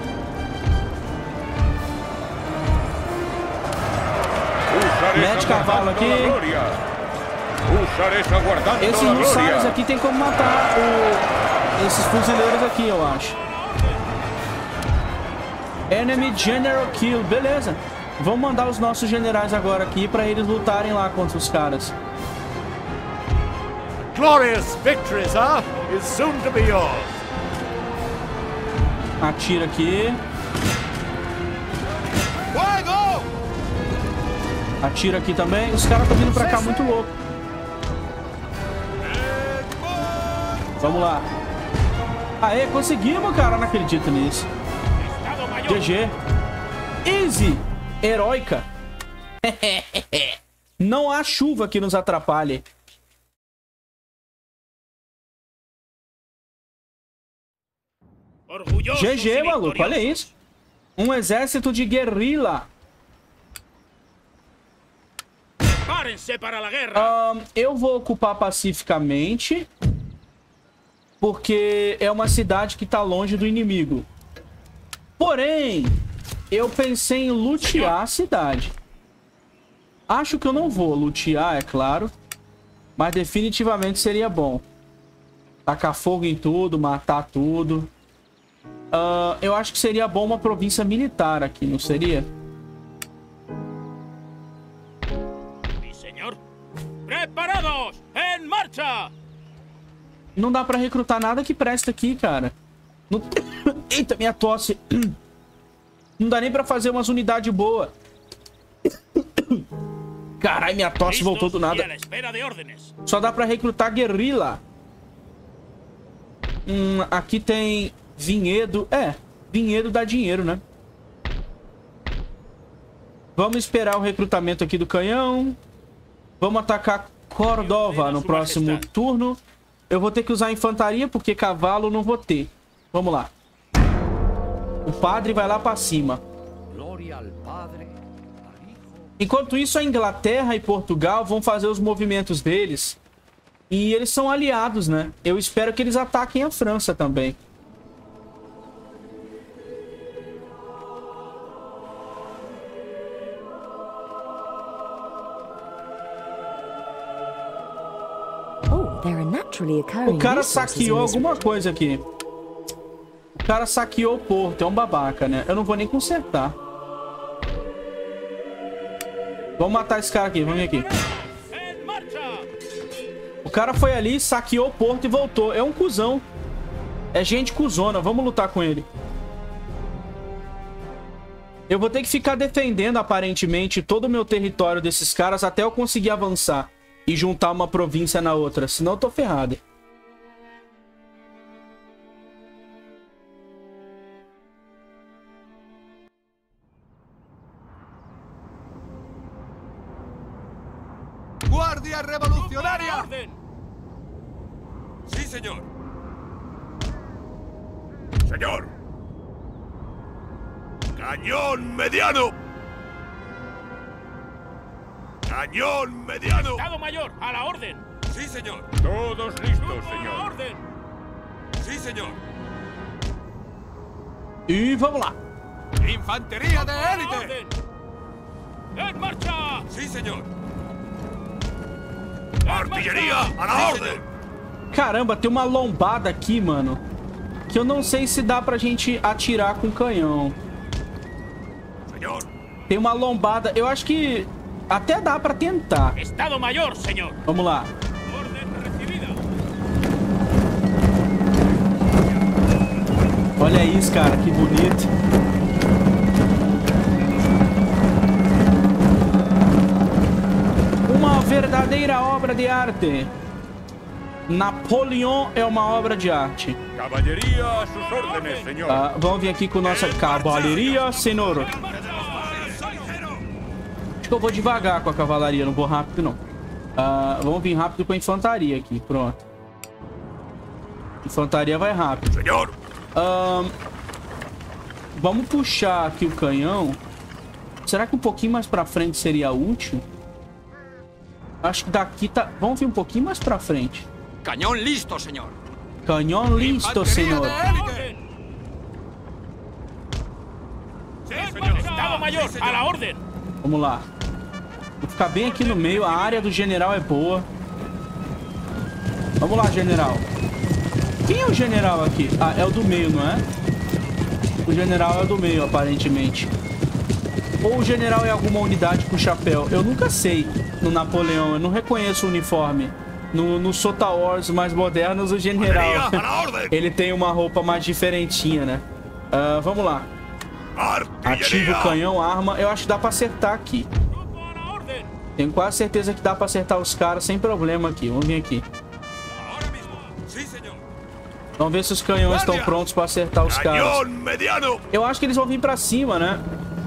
Speaker 1: Mete cavalo aqui. Esses Hussares aqui tem como matar esses fuzileiros aqui, eu acho. Enemy General Kill. Beleza. Vamos mandar os nossos generais agora aqui pra eles lutarem lá contra os caras.
Speaker 4: Glorious victory, sir, is soon to be yours.
Speaker 1: Atira aqui. Atira aqui também. Os caras estão vindo pra cá muito louco. Vamos lá. Aê, conseguimos, cara. Não acredito nisso. GG. Easy. Heróica. Não há chuva que nos atrapalhe. GG, maluco. Olha isso. Um exército de guerrilla. Eu vou ocupar pacificamente. Porque é uma cidade que tá longe do inimigo. Porém, eu pensei em lutear a cidade. Acho que eu não vou lutear, é claro. Mas definitivamente seria bom. Tacar fogo em tudo, matar tudo. Eu acho que seria bom uma província militar aqui, não seria?
Speaker 3: Preparados, em marcha!
Speaker 1: Não dá pra recrutar nada que presta aqui, cara. Não... Eita, minha tosse. Não dá nem pra fazer umas unidades boas. Caralho, minha tosse voltou do nada. Só dá pra recrutar guerrilla. Aqui tem vinhedo. Vinhedo dá dinheiro, né? Vamos esperar o recrutamento aqui do canhão. Vamos atacar Cordova no próximo turno. Eu vou ter que usar infantaria, porque cavalo não vou ter. Vamos lá. O padre vai lá pra cima. Enquanto isso, a Inglaterra e Portugal vão fazer os movimentos deles. E eles são aliados, né? Eu espero que eles ataquem a França também. O cara saqueou alguma coisa aqui. O cara saqueou o porto. É um babaca, né? Eu não vou nem consertar. Vamos matar esse cara aqui. Vamos vir aqui. O cara foi ali, saqueou o porto e voltou. É um cuzão. É gente cuzona. Vamos lutar com ele. Eu vou ter que ficar defendendo, aparentemente, todo o meu território desses caras até eu conseguir avançar e juntar uma província na outra. Senão eu tô ferrado.
Speaker 3: ¡Guardia revolucionaria! ¡Sí, señor! ¡Señor! ¡Cañón mediano! ¡Cañón mediano! ¡Estado mayor! ¡A la orden! ¡Sí, señor! ¡Todos listos, señor! ¡A la orden! ¡Sí, señor!
Speaker 1: Y vamos lá!
Speaker 3: ¡Infantería de élite! ¡En marcha! ¡Sí, señor! ¡Artillería a la orden!
Speaker 1: Caramba, tem uma lombada aqui, mano. Que eu não sei se dá pra gente atirar com canhão.
Speaker 3: Senhor.
Speaker 1: Tem uma lombada. Eu acho que até dá pra tentar.
Speaker 3: Estado Maior, senhor.
Speaker 1: Vamos lá.
Speaker 3: Ordem recebida.
Speaker 1: Olha isso, cara. Que bonito. Uma verdadeira obra de arte. Napoleão é uma obra de arte.
Speaker 3: Cavalaria a sus órdenes, senhor.
Speaker 1: Vamos vir aqui com nossa cavalaria, senhor. Acho que eu vou devagar com a cavalaria, não vou rápido, não. Vamos vir rápido com a infantaria aqui, pronto. Infantaria vai rápido.
Speaker 3: Senhor.
Speaker 1: Vamos puxar aqui o canhão. Será que um pouquinho mais pra frente seria útil? Acho que daqui tá... Vamos vir um pouquinho mais pra frente.
Speaker 3: Cañón listo, senhor.
Speaker 1: Canhão listo, senhor.
Speaker 3: Estado Maior, a la orden.
Speaker 1: Vamos lá. Vou ficar bem aqui no meio. A área do general é boa. Vamos lá, general. Quem é o general aqui? Ah, é o do meio, não é? O general é o do meio, aparentemente. Ou o general é alguma unidade com chapéu. Eu nunca sei no Napoleão. Eu não reconheço o uniforme. No Sota Wars mais modernos, o general ele tem uma roupa mais diferentinha, né? Vamos lá. Ativa o canhão, arma. Eu acho que dá pra acertar aqui. Tenho quase certeza que dá pra acertar os caras sem problema aqui. Vamos vir aqui. Vamos ver se os canhões estão prontos pra acertar os caras. Eu acho que eles vão vir pra cima, né?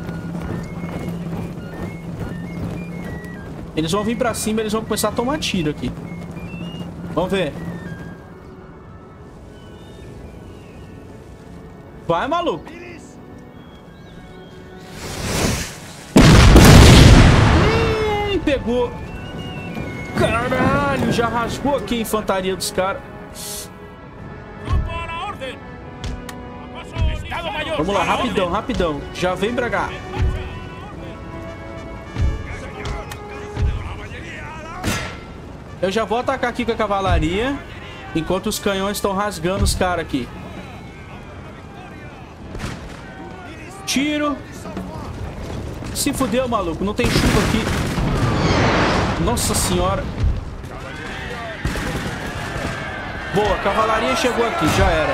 Speaker 1: Eles vão vir pra cima e eles vão começar a tomar tiro aqui. Vamos ver. Vai, maluco. Pegou. Caralho, já rasgou aqui a infantaria dos caras. Vamos lá, rapidão, rapidão. Já vem pra cá. Eu já vou atacar aqui com a cavalaria, enquanto os canhões estão rasgando os caras aqui. Tiro. Se fudeu, maluco. Não tem chuva aqui. Nossa senhora. Boa, a cavalaria chegou aqui. Já era.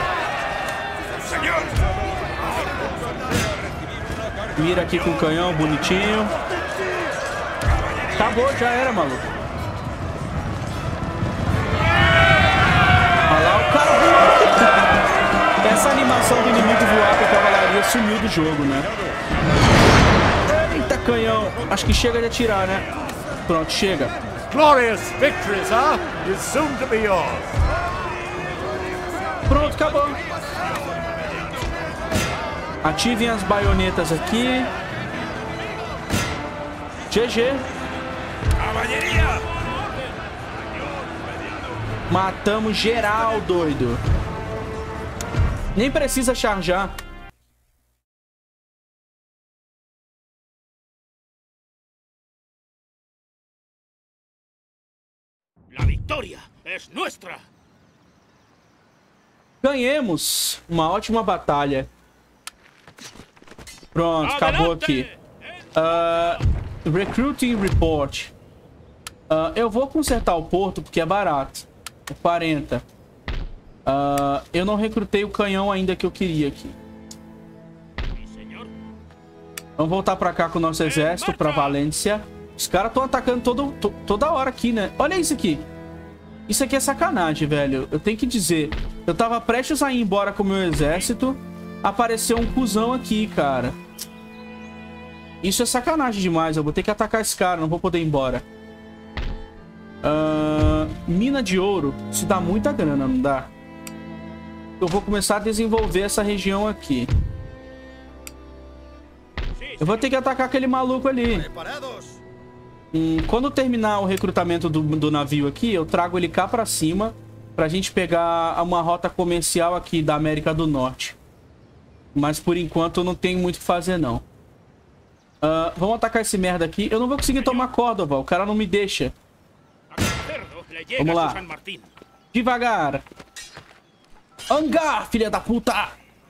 Speaker 1: Mira aqui com o canhão, bonitinho. Acabou, já era, maluco. Essa animação do inimigo voar com a cavalaria sumiu do jogo, né? Eita canhão. Acho que chega de atirar, né? Pronto, chega.
Speaker 4: Glorious victory, sir, is soon to be yours.
Speaker 1: Pronto, acabou. Ativem as baionetas aqui. GG. Matamos geral, doido. Nem precisa charjar.
Speaker 3: La victoria es nuestra.
Speaker 1: Ganhemos uma ótima batalha. Pronto, acabou aqui. Recruiting Report. Eu vou consertar o porto porque é barato. É 40. Eu não recrutei o canhão ainda que eu queria aqui. Vamos voltar pra cá com o nosso exército, pra Valência. Os caras estão atacando toda hora aqui, né? Olha isso aqui. Isso aqui é sacanagem, velho. Eu tenho que dizer. Eu tava prestes a ir embora com o meu exército. Apareceu um cuzão aqui, cara. Isso é sacanagem demais. Eu vou ter que atacar esse cara. Não vou poder ir embora. Mina de ouro. Isso dá muita grana, não dá? Eu vou começar a desenvolver essa região aqui. Eu vou ter que atacar aquele maluco ali. Quando terminar o recrutamento do navio aqui, eu trago ele cá pra cima pra gente pegar uma rota comercial aqui da América do Norte. Mas por enquanto eu não tenho muito o que fazer, não. Vamos atacar esse merda aqui. Eu não vou conseguir tomar Córdoba, o cara não me deixa. Vamos lá. Devagar. Hangar, filha da puta!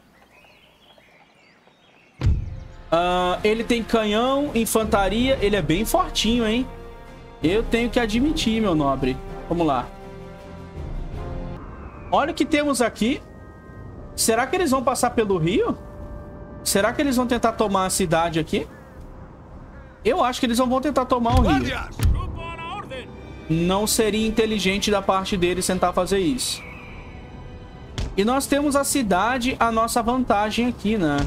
Speaker 1: Ele tem canhão, infantaria. Ele é bem fortinho, hein? Eu tenho que admitir, meu nobre. Vamos lá. Olha o que temos aqui. Será que eles vão passar pelo rio? Será que eles vão tentar tomar a cidade aqui? Eu acho que eles não vão tentar tomar o rio. Não seria inteligente da parte deles tentar fazer isso. E nós temos a cidade à nossa vantagem aqui, né?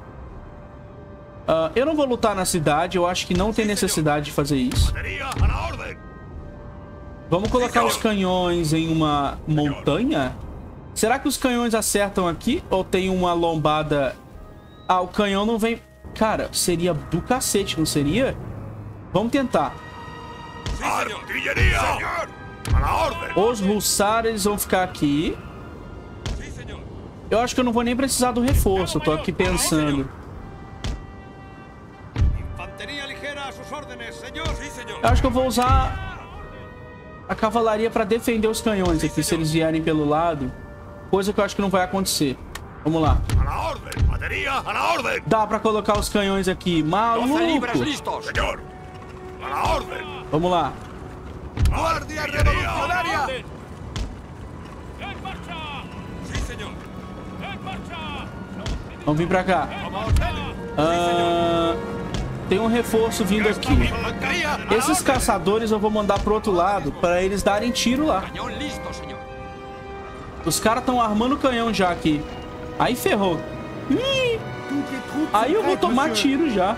Speaker 1: Eu não vou lutar na cidade. Eu acho que não tem necessidade de fazer isso. Vamos colocar os canhões em uma montanha? Será que os canhões acertam aqui? Ou tem uma lombada? O canhão não vem... Cara, seria do cacete, não seria? Vamos tentar. Os russares vão ficar aqui. Eu acho que eu não vou nem precisar do reforço. Eu tô aqui pensando. Eu acho que eu vou usar a cavalaria para defender os canhões aqui, se eles vierem pelo lado. Coisa que eu acho que não vai acontecer. Vamos lá. Dá para colocar os canhões aqui. Maluco! Vamos lá. Vamos vir pra cá. Tem um reforço vindo aqui. Esses caçadores eu vou mandar pro outro lado para eles darem tiro lá. Os caras estão armando o canhão já aqui. Aí ferrou. Aí eu vou tomar tiro já.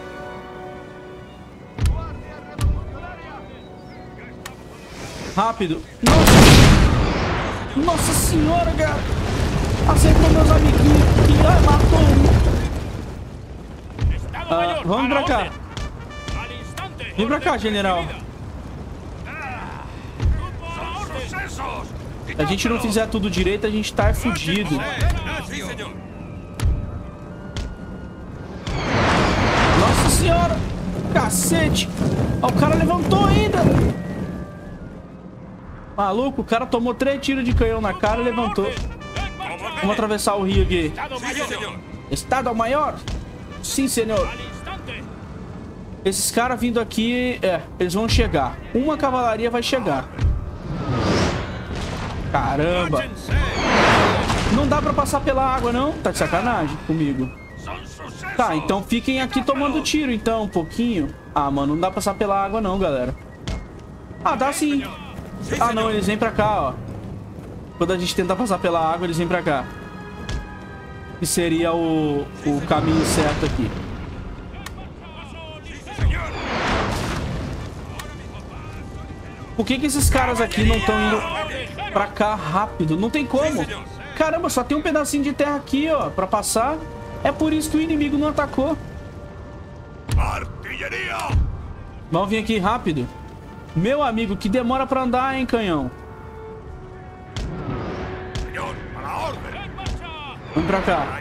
Speaker 1: Rápido. Nossa senhora, cara. Acertou meus amiguinhos. E matou um. Vamos pra cá. Vem pra cá, general. Se a gente não fizer tudo direito, a gente tá fudido. Nossa senhora. Cacete. O cara levantou ainda. Maluco, o cara tomou 3 tiros de canhão na cara e levantou. Vamos atravessar o rio aqui. Estado Maior? Sim, senhor. Esses caras vindo aqui, eles vão chegar. Uma cavalaria vai chegar. Caramba. Não dá pra passar pela água, não? Tá de sacanagem comigo. Tá, então fiquem aqui tomando tiro, então, um pouquinho. Mano, não dá pra passar pela água, não, galera. Dá sim. Não, eles vêm pra cá, ó. Quando a gente tenta passar pela água, eles vêm pra cá. Que seria o caminho certo aqui. Por que esses caras aqui não estão indo pra cá rápido? Não tem como. Caramba, só tem um pedacinho de terra aqui, ó, pra passar. É por isso que o inimigo não atacou. Vamos vir aqui rápido. Meu amigo, que demora pra andar, hein, canhão? Vamos pra cá.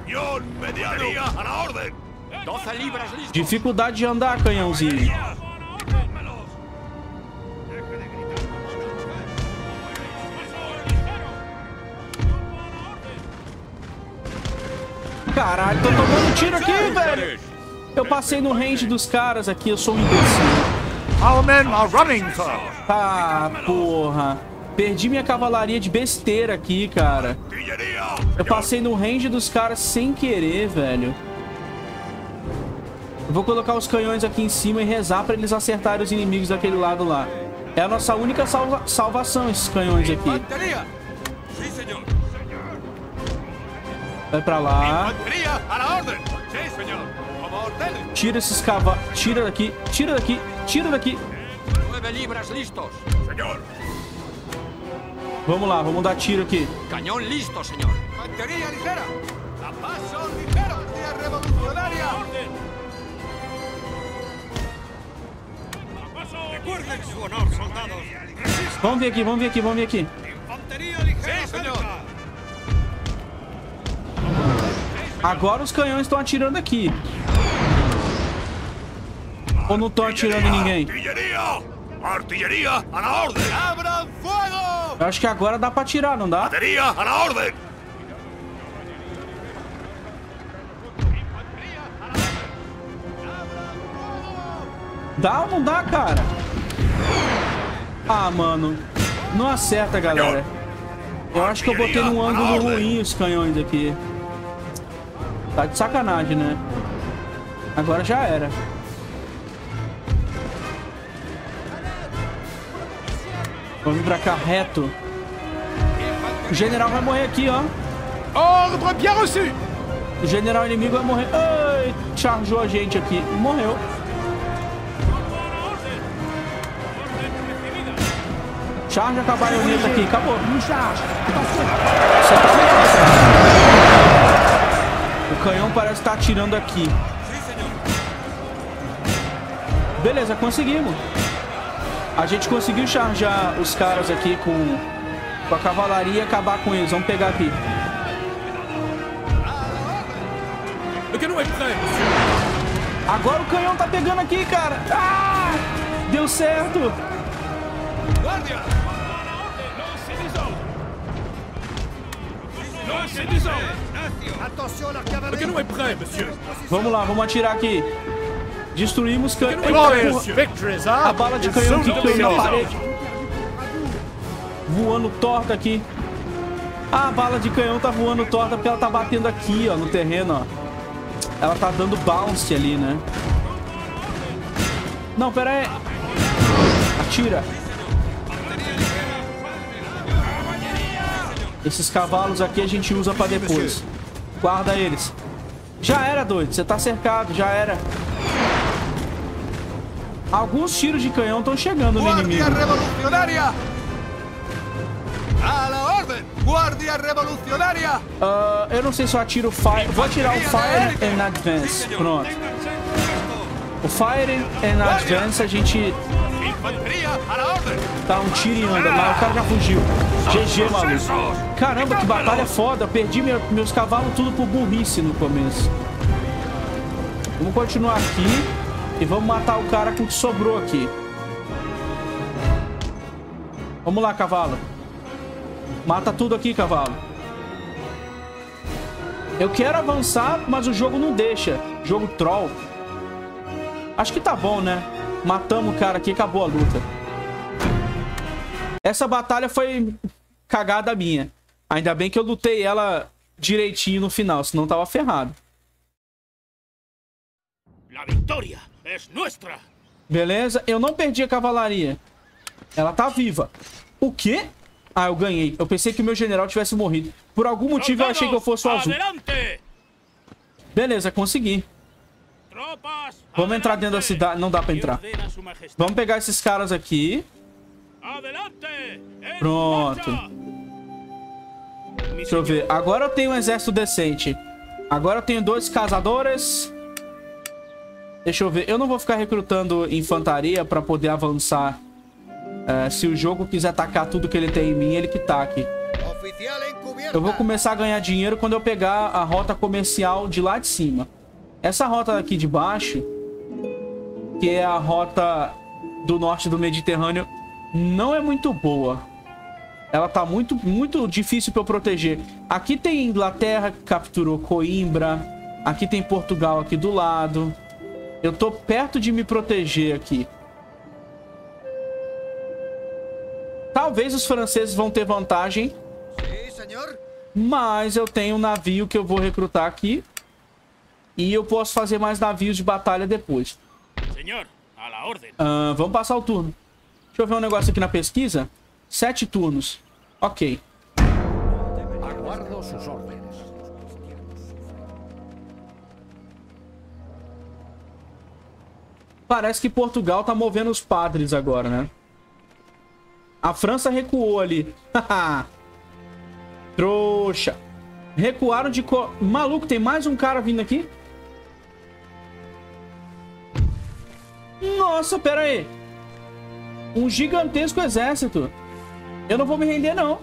Speaker 1: Dificuldade de andar, canhãozinho. Caralho, tô tomando tiro aqui, velho. Eu passei no range dos caras aqui, eu sou um imbecil.
Speaker 4: Our men are running, sir.
Speaker 1: Ah, porra. Perdi minha cavalaria de besteira aqui, cara. Eu passei no range dos caras sem querer, velho. Eu vou colocar os canhões aqui em cima e rezar pra eles acertarem os inimigos daquele lado lá. É a nossa única salvação, esses canhões aqui. Vai pra lá. Tira esses cavalos. Tira daqui, tira daqui, tira daqui. Vamos lá, vamos dar tiro aqui.
Speaker 3: Cañón listo, señor. Infantería ligera. A paso ligero, guardia revolucionaria. Recuerden su honor, soldados.
Speaker 1: Vamos vir aqui, vamos vir aqui, vamos vir aqui.
Speaker 3: Infantería ligera, señor.
Speaker 1: Agora os canhões estão atirando aqui. Ou não estão atirando em ninguém?
Speaker 3: Artillería a la orden. Abran fuego.
Speaker 1: Eu acho que agora dá pra atirar, não dá?
Speaker 3: Batería a la orden.
Speaker 1: Dá ou não dá, cara? Ah, mano. Não acerta, galera. Eu acho que eu botei num ângulo ruim os canhões aqui. Tá de sacanagem, né? Agora já era. Vamos vir pra cá reto. O general vai morrer aqui, ó.
Speaker 4: Ordre bien reçu.
Speaker 1: O general inimigo vai morrer. Ai, chargeou a gente aqui. Morreu. Charge com a baioneta aqui. Acabou. Você tá vendo? O canhão parece estar atirando aqui. Beleza, conseguimos. A gente conseguiu chargear os caras aqui com a cavalaria e acabar com eles. Vamos pegar aqui. Agora o canhão tá pegando aqui, cara. Ah! Deu certo. Vamos lá, vamos atirar aqui. Destruímos canhão. A bala de canhão que caiu na parede. Voando torta aqui. A bala de canhão tá voando torta porque ela tá batendo aqui, ó, no terreno, ó. Ela tá dando bounce ali, né? Não, pera aí. Atira. Esses cavalos aqui a gente usa pra depois. Guarda eles. Já era, doido. Você tá cercado, já era. Alguns tiros de canhão estão chegando no inimigo.
Speaker 3: Guardia revolucionária! A la ordem! Guardia revolucionária!
Speaker 1: Eu não sei se eu atiro o fire. Vou atirar o fire and advance. Pronto. O fire and advance a gente tá um tiro e anda, mas o cara já fugiu. GG, maluco. Caramba, que batalha foda. Perdi meus cavalos tudo por burrice no começo. Vamos continuar aqui. E vamos matar o cara com o que sobrou aqui. Vamos lá, cavalo. Mata tudo aqui, cavalo. Eu quero avançar, mas o jogo não deixa. Jogo troll. Acho que tá bom, né? Matamos o cara aqui e acabou a luta. Essa batalha foi cagada minha. Ainda bem que eu lutei ela direitinho no final, senão tava ferrado.
Speaker 3: La victoria es nuestra.
Speaker 1: Beleza? Eu não perdi a cavalaria. Ela tá viva. O quê? Ah, eu ganhei. Eu pensei que o meu general tivesse morrido. Por algum motivo eu achei que eu fosse o azul. Beleza, consegui. Vamos entrar dentro da cidade. Não dá pra entrar. Vamos pegar esses caras aqui. Pronto. Deixa eu ver. Agora eu tenho um exército decente. Agora eu tenho 2 caçadores. Deixa eu ver. Eu não vou ficar recrutando infantaria pra poder avançar. Se o jogo quiser atacar tudo que ele tem em mim, ele que taque. Eu vou começar a ganhar dinheiro quando eu pegar a rota comercial de lá de cima. Essa rota aqui de baixo, que é a rota do norte do Mediterrâneo, não é muito boa. Ela tá muito difícil pra eu proteger. Aqui tem Inglaterra, que capturou Coimbra. Aqui tem Portugal aqui do lado. Eu tô perto de me proteger aqui. Talvez os franceses vão ter vantagem. Mas eu tenho um navio que eu vou recrutar aqui. E eu posso fazer mais navios de batalha depois. Vamos passar o turno. Deixa eu ver um negócio aqui na pesquisa. 7 turnos. Ok.
Speaker 4: Aguardo sus órdenes.
Speaker 1: Parece que Portugal tá movendo os padres agora, né? A França recuou ali. Trouxa. Recuaram de... Maluco, tem mais um cara vindo aqui? Nossa, pera aí. Um gigantesco exército. Eu não vou me render, não.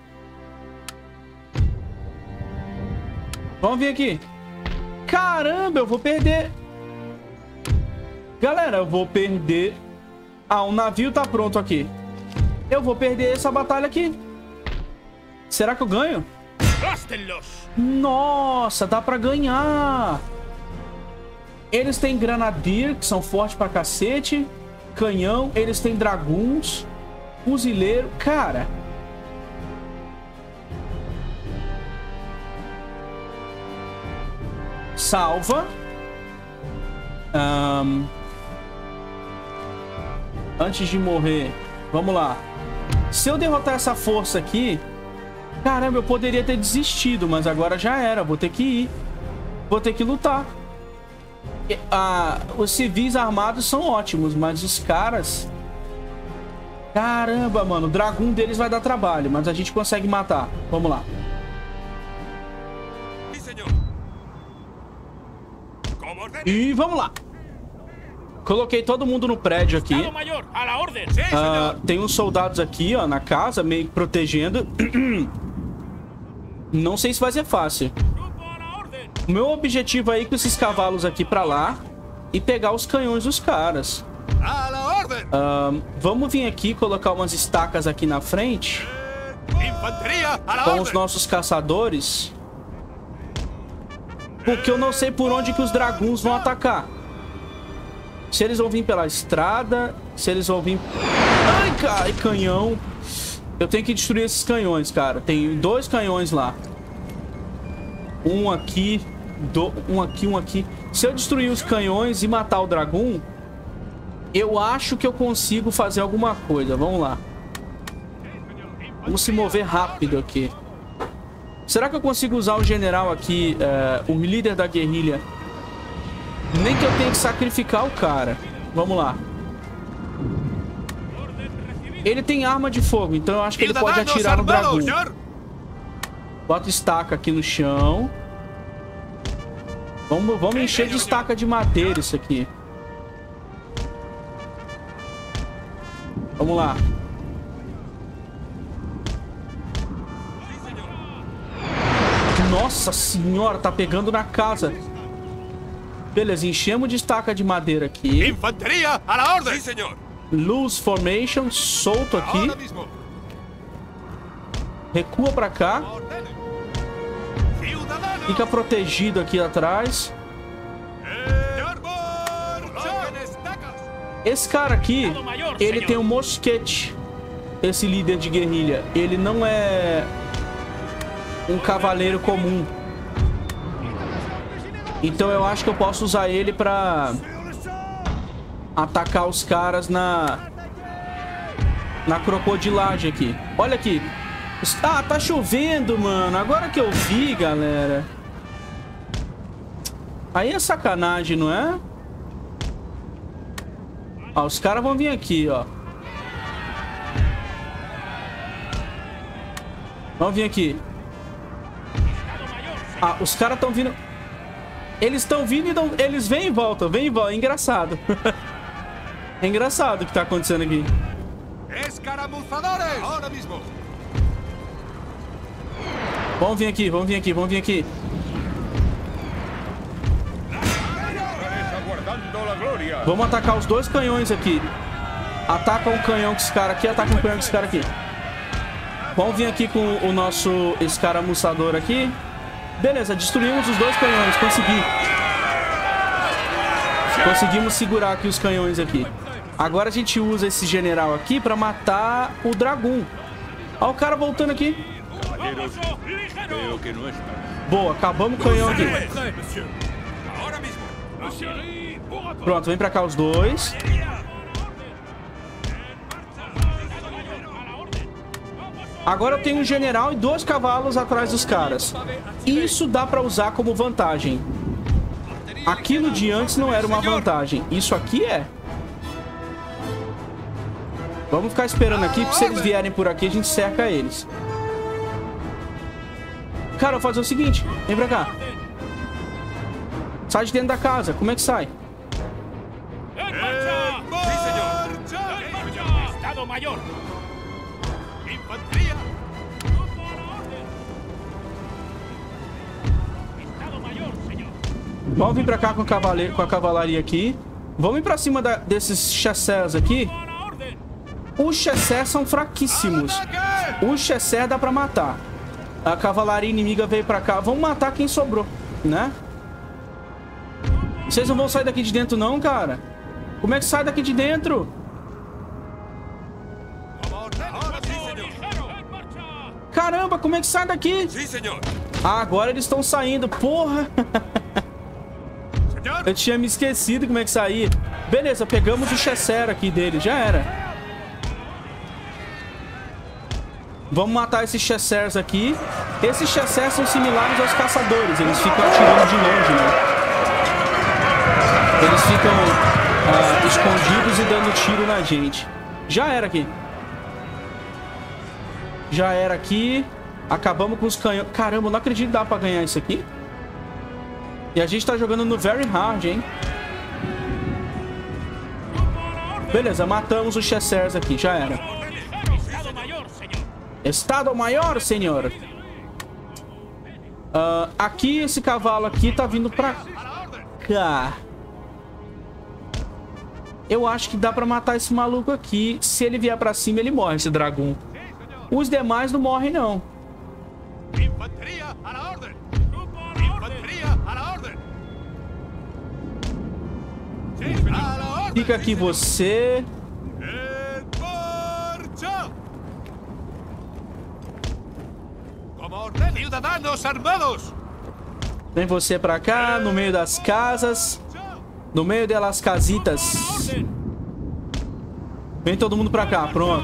Speaker 1: Vamos vir aqui. Caramba, eu vou perder. Galera, eu vou perder. Ah, um navio tá pronto aqui. Eu vou perder essa batalha aqui. Será que eu ganho? Nossa, dá pra ganhar. Eles têm Grenadier, que são fortes pra cacete. Canhão, eles têm Draguns. Fuzileiro, cara. Salva. Antes de morrer, vamos lá. Se eu derrotar essa força aqui... Caramba, eu poderia ter desistido, mas agora já era. Vou ter que ir. Vou ter que lutar. Os civis armados são ótimos, mas os caras... Caramba, mano. O dragão deles vai dar trabalho, mas a gente consegue matar. Vamos lá. E vamos lá. Coloquei todo mundo no prédio aqui. Tem uns soldados aqui, ó, na casa, meio que protegendo. Não sei se vai ser fácil. O meu objetivo é ir com esses cavalos aqui pra lá e pegar os canhões dos caras. Vamos vir aqui, colocar umas estacas aqui na frente com os nossos caçadores, porque eu não sei por onde que os dragões vão atacar. Se eles vão vir pela estrada, se eles vão vir... Ai, cara, canhão. Eu tenho que destruir esses canhões, cara. Tem 2 canhões lá. Um aqui, um aqui. Se eu destruir os canhões e matar o dragão, eu acho que eu consigo fazer alguma coisa. Vamos lá. Vamos se mover rápido aqui. Será que eu consigo usar o general aqui, o líder da guerrilha? Nem que eu tenha que sacrificar o cara. Vamos lá. Ele tem arma de fogo, então eu acho que ele pode atirar no dragão. Bota estaca aqui no chão. Vamos encher de estaca de madeira isso aqui. Vamos lá. Nossa senhora, tá pegando na casa. Beleza, enchemos de estaca de madeira aqui.
Speaker 3: Infanteria, a la orden, senhor.
Speaker 1: Loose formation, solto aqui. Recua pra cá. Fica protegido aqui atrás. Esse cara aqui, ele tem um mosquete. Esse líder de guerrilha. Ele não é um cavaleiro comum. Então eu acho que eu posso usar ele pra atacar os caras na crocodilagem aqui. Olha aqui. Ah, tá chovendo, mano. Agora que eu vi, galera. Aí é sacanagem, não é? Ó, os caras vão vir aqui, ó. Vamos vir aqui. Ah, os caras estão vindo. Eles estão vindo e não... Eles vêm e voltam, vêm e voltam. É engraçado. É engraçado o que tá acontecendo aqui.
Speaker 3: Escaramuzadores! Ahora mismo.
Speaker 1: Vamos vir aqui, vamos vir aqui, vamos vir aqui. Vamos atacar os dois canhões aqui. Ataca um canhão com esse cara aqui, ataca um canhão com esse cara aqui. Vamos vir aqui com o nosso escaramuçador aqui. Beleza, destruímos os dois canhões, consegui. Conseguimos segurar aqui os canhões aqui. Agora a gente usa esse general aqui pra matar o dragão. Olha o cara voltando aqui. Boa, acabamos o canhão aqui. Pronto, vem pra cá os dois. Agora eu tenho um general e 2 cavalos atrás dos caras. Isso dá pra usar como vantagem. Aquilo de antes não era uma vantagem. Isso aqui é. Vamos ficar esperando aqui, porque se eles vierem por aqui, a gente cerca eles. Cara, eu vou fazer o seguinte. Vem pra cá. Sai de dentro da casa. Como é que sai?
Speaker 3: Estado Mayor.
Speaker 1: Vamos vir pra cá com a cavalaria aqui. Vamos ir pra cima desses chassés aqui. Os chassés são fraquíssimos. Os chassés dá pra matar. A cavalaria inimiga veio pra cá. Vamos matar quem sobrou, né? Vocês não vão sair daqui de dentro não, cara. Como é que sai daqui de dentro? Caramba, como é que sai daqui? Ah, agora eles estão saindo. Porra. Eu tinha me esquecido como é que saía. Beleza, pegamos o chassé aqui dele. Já era. Vamos matar esses chassés aqui. Esses chassés são similares aos caçadores. Eles ficam atirando de longe, né? Eles ficam escondidos e dando tiro na gente. Já era aqui. Já era aqui. Acabamos com os canhões. Caramba, não acredito que dá pra ganhar isso aqui. E a gente tá jogando no Very Hard, hein? Beleza, matamos os chassés aqui. Já era. Estado Maior, senhor. Aqui, esse cavalo aqui tá vindo pra cá. Eu acho que dá pra matar esse maluco aqui. Se ele vier pra cima, ele morre, esse dragão. Os demais não morrem, não. Fica aqui você. Vem você pra cá, no meio das casas. No meio delas casitas. Vem todo mundo pra cá, pronto.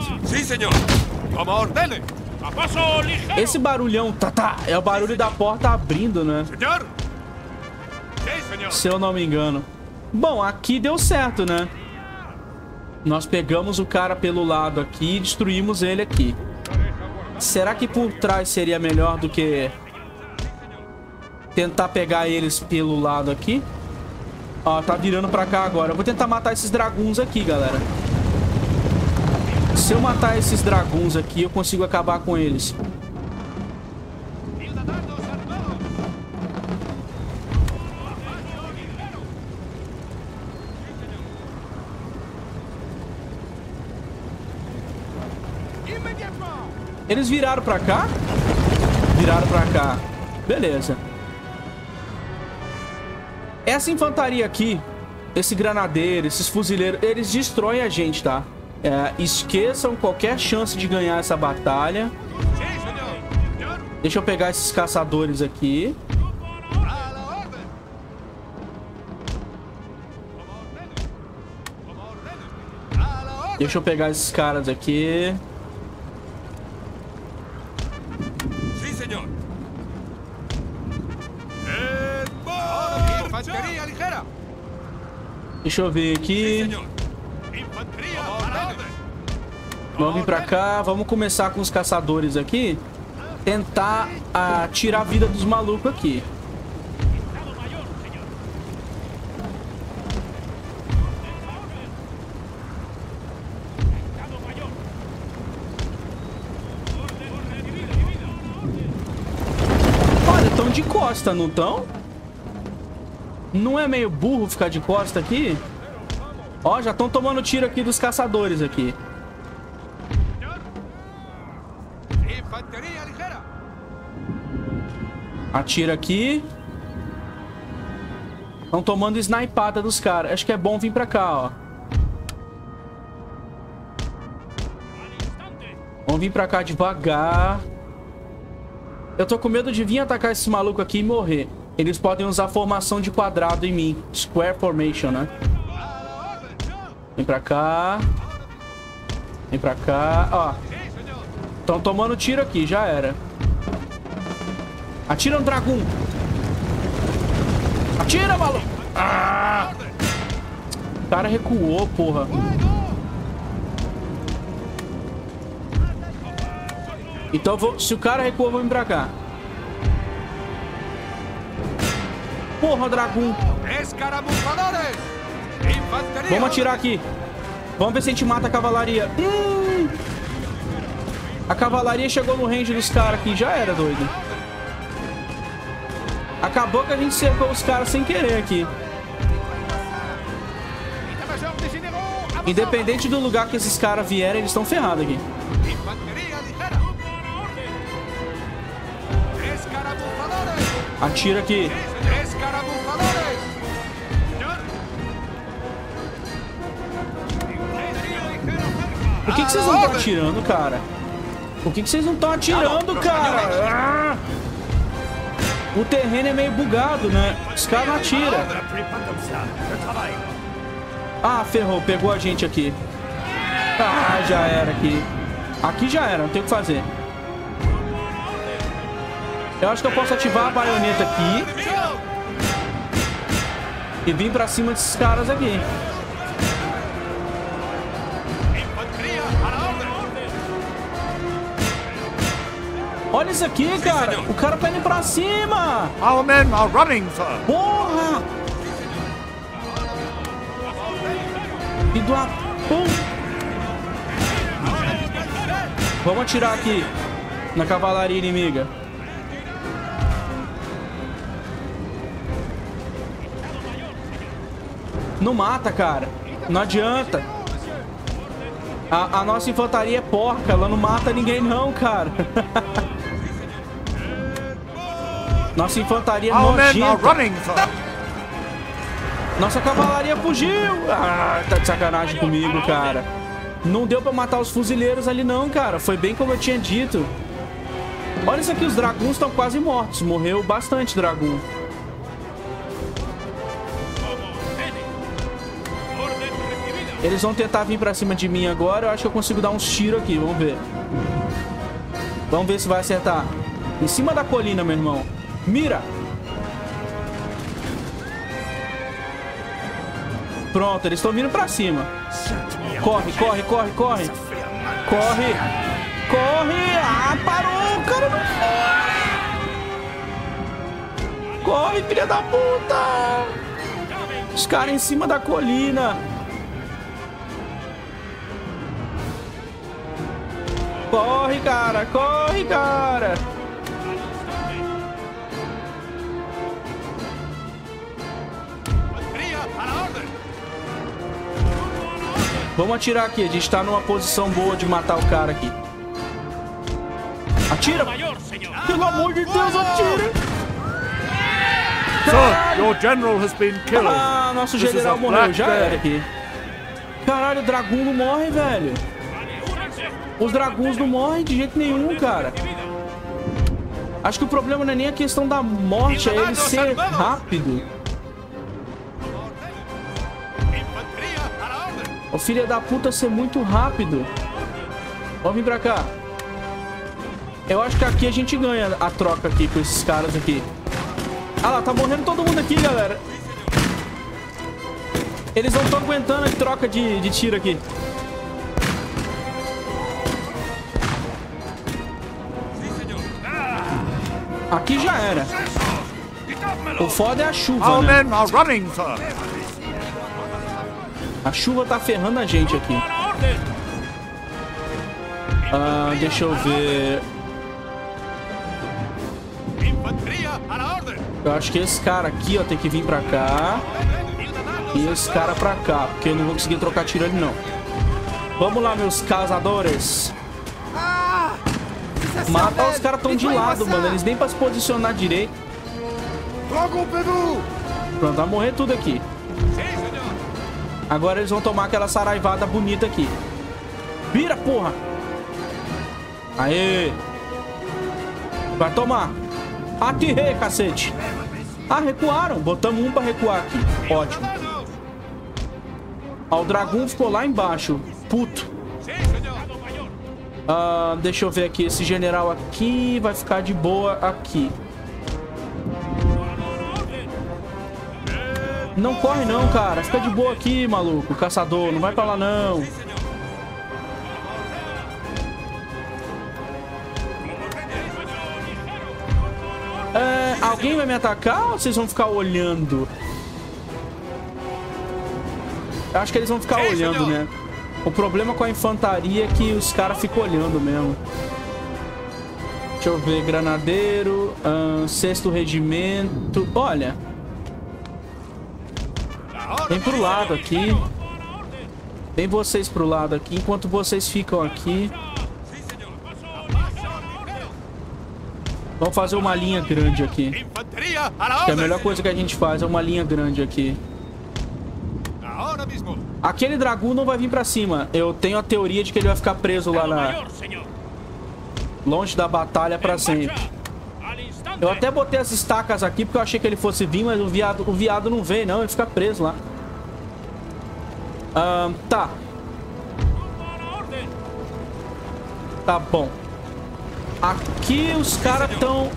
Speaker 1: Esse barulhão, tá, é o barulho da porta abrindo, né? Se eu não me engano. Bom, aqui deu certo, né? Nós pegamos o cara pelo lado aqui e destruímos ele aqui. Será que por trás seria melhor do que tentar pegar eles pelo lado aqui? Ó, tá virando pra cá agora. Eu vou tentar matar esses dragões aqui, galera. Se eu matar esses dragões aqui, eu consigo acabar com eles. Eles viraram pra cá? Viraram pra cá. Beleza. Essa infantaria aqui, esse granadeiro, esses fuzileiros, eles destroem a gente, tá? Esqueçam qualquer chance de ganhar essa batalha. Deixa eu pegar esses caçadores aqui. Deixa eu pegar esses caras aqui. Deixa eu ver aqui. Vamos vir pra cá. Vamos começar com os caçadores aqui. tentar tirar a vida dos malucos aqui. Olha, estão de costa, não estão? Não é meio burro ficar de costa aqui? Ó, já estão tomando tiro aqui dos caçadores aqui. Atira aqui. Estão tomando snipada dos caras. Acho que é bom vir pra cá, ó. Vamos vir pra cá devagar. Eu tô com medo de vir atacar esse maluco aqui e morrer. Eles podem usar formação de quadrado em mim. Square formation, né? Vem pra cá. Vem pra cá. Ó. Estão tomando tiro aqui. Já era. Atira no dragão. Atira, maluco. Ah! O cara recuou, porra. Então, se o cara recuou, eu vou vir pra cá. Porra, dragão. Vamos atirar aqui. Vamos ver se a gente mata a cavalaria. A cavalaria chegou no range dos caras aqui. Já era, doido. Acabou que a gente cercou os caras sem querer aqui. Independente do lugar que esses caras vierem, eles estão ferrados aqui. Atira aqui. Por que vocês não estão atirando, cara? Por que vocês não estão atirando, cara? O terreno é meio bugado, né? Os caras não atiram. Ah, ferrou. Pegou a gente aqui. Ah, já era aqui. Aqui já era. Não tem o que fazer. Eu acho que eu posso ativar a baioneta aqui. E vir pra cima desses caras aqui. Olha isso aqui, cara. O cara tá indo pra cima.
Speaker 4: Our men are running, sir.
Speaker 1: Porra! E do apão. Vamos atirar aqui na cavalaria inimiga. Não mata, cara. Não adianta. A nossa infantaria é porca. Ela não mata ninguém não, cara. Nossa infantaria é nojenta. Nossa cavalaria fugiu. Ah, tá de sacanagem comigo, cara. Não deu pra matar os fuzileiros ali não, cara. Foi bem como eu tinha dito. Olha isso aqui, os dragões estão quase mortos. Morreu bastante dragão. Eles vão tentar vir pra cima de mim agora. Eu acho que eu consigo dar uns tiros aqui. Vamos ver. Vamos ver se vai acertar. Em cima da colina, meu irmão. Mira! Pronto, eles estão vindo pra cima. Corre, corre, corre, corre. Corre. Corre. Ah, parou. O cara não... Corre, filha da puta. Os caras em cima da colina. Corre, cara. Corre, cara. Vamos atirar aqui. A gente tá numa posição boa de matar o cara aqui. Atira! Pelo amor de Deus, atira!
Speaker 4: Sir, your general has been killed.
Speaker 1: Ah, nosso general morreu. Já era aqui. Caralho, o dragão não morre, velho. Os dragões não morrem de jeito nenhum, cara. Acho que o problema não é nem a questão da morte, é ele ser rápido. O filho da puta ser muito rápido. Vamos vir pra cá. Eu acho que aqui a gente ganha a troca aqui com esses caras aqui. Ah lá, tá morrendo todo mundo aqui, galera. Eles não estão aguentando a troca de tiro aqui. Aqui já era. O foda é a chuva,
Speaker 4: Our
Speaker 1: né?
Speaker 4: men are running, sir.
Speaker 1: A chuva tá ferrando a gente aqui. Deixa eu ver. Eu acho que esse cara aqui, ó, tem que vir pra cá. E esse cara pra cá, porque eu não vou conseguir trocar tiro ali, não. Vamos lá, meus caçadores. Mata, os caras tão de lado, mano. Eles nem pra se posicionar direito. Pronto, vai morrer tudo aqui. Agora eles vão tomar aquela saraivada bonita aqui. Vira, porra! Aê! Vai tomar! Atirrei, cacete! Ah, recuaram! Botamos um pra recuar aqui. Ótimo. Ó, o dragão ficou lá embaixo. Puto. Deixa eu ver aqui. Esse general aqui vai ficar de boa aqui. Não corre não, cara. Fica de boa aqui, maluco. Caçador, não vai pra lá não. Alguém vai me atacar ou vocês vão ficar olhando? Eu acho que eles vão ficar olhando, né? O problema com a infantaria é que os caras ficam olhando mesmo. Deixa eu ver. Granadeiro. 6º regimento. Olha. Vem pro lado aqui. Vem vocês pro lado aqui. Enquanto vocês ficam aqui. Vamos fazer uma linha grande aqui. Que a melhor coisa que a gente faz é uma linha grande aqui. Aquele dragão não vai vir pra cima. Eu tenho a teoria de que ele vai ficar preso lá longe da batalha pra sempre. Eu até botei as estacas aqui porque eu achei que ele fosse vir, mas o viado não veio, não. Ele fica preso lá. Tá. Tá bom. Aqui os caras estão...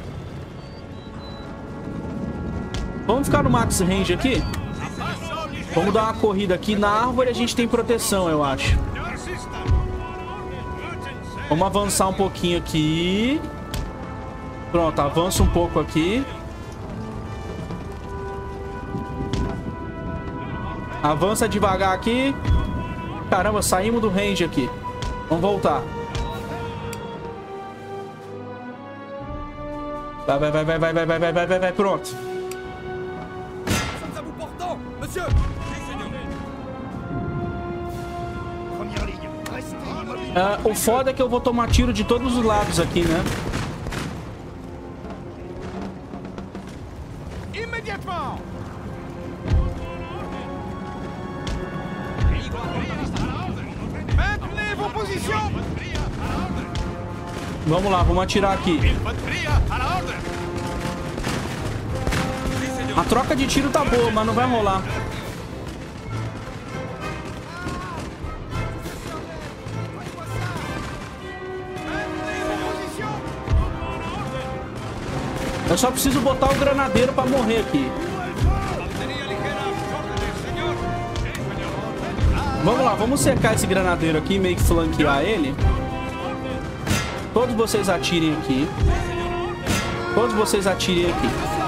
Speaker 1: Vamos ficar no max range aqui? Vamos dar uma corrida aqui. Na árvore a gente tem proteção, eu acho. Vamos avançar um pouquinho aqui. Pronto, avança um pouco aqui. Avança devagar aqui. Caramba, saímos do range aqui. Vamos voltar. Vai. Pronto. O foda é que eu vou tomar tiro de todos os lados aqui, né? Vamos lá, vamos atirar aqui. A troca de tiro tá boa, mas não vai rolar. Eu só preciso botar o granadeiro pra morrer aqui. Vamos lá, vamos cercar esse granadeiro aqui, meio que flanquear ele. Todos vocês atirem aqui. Todos vocês atirem aqui.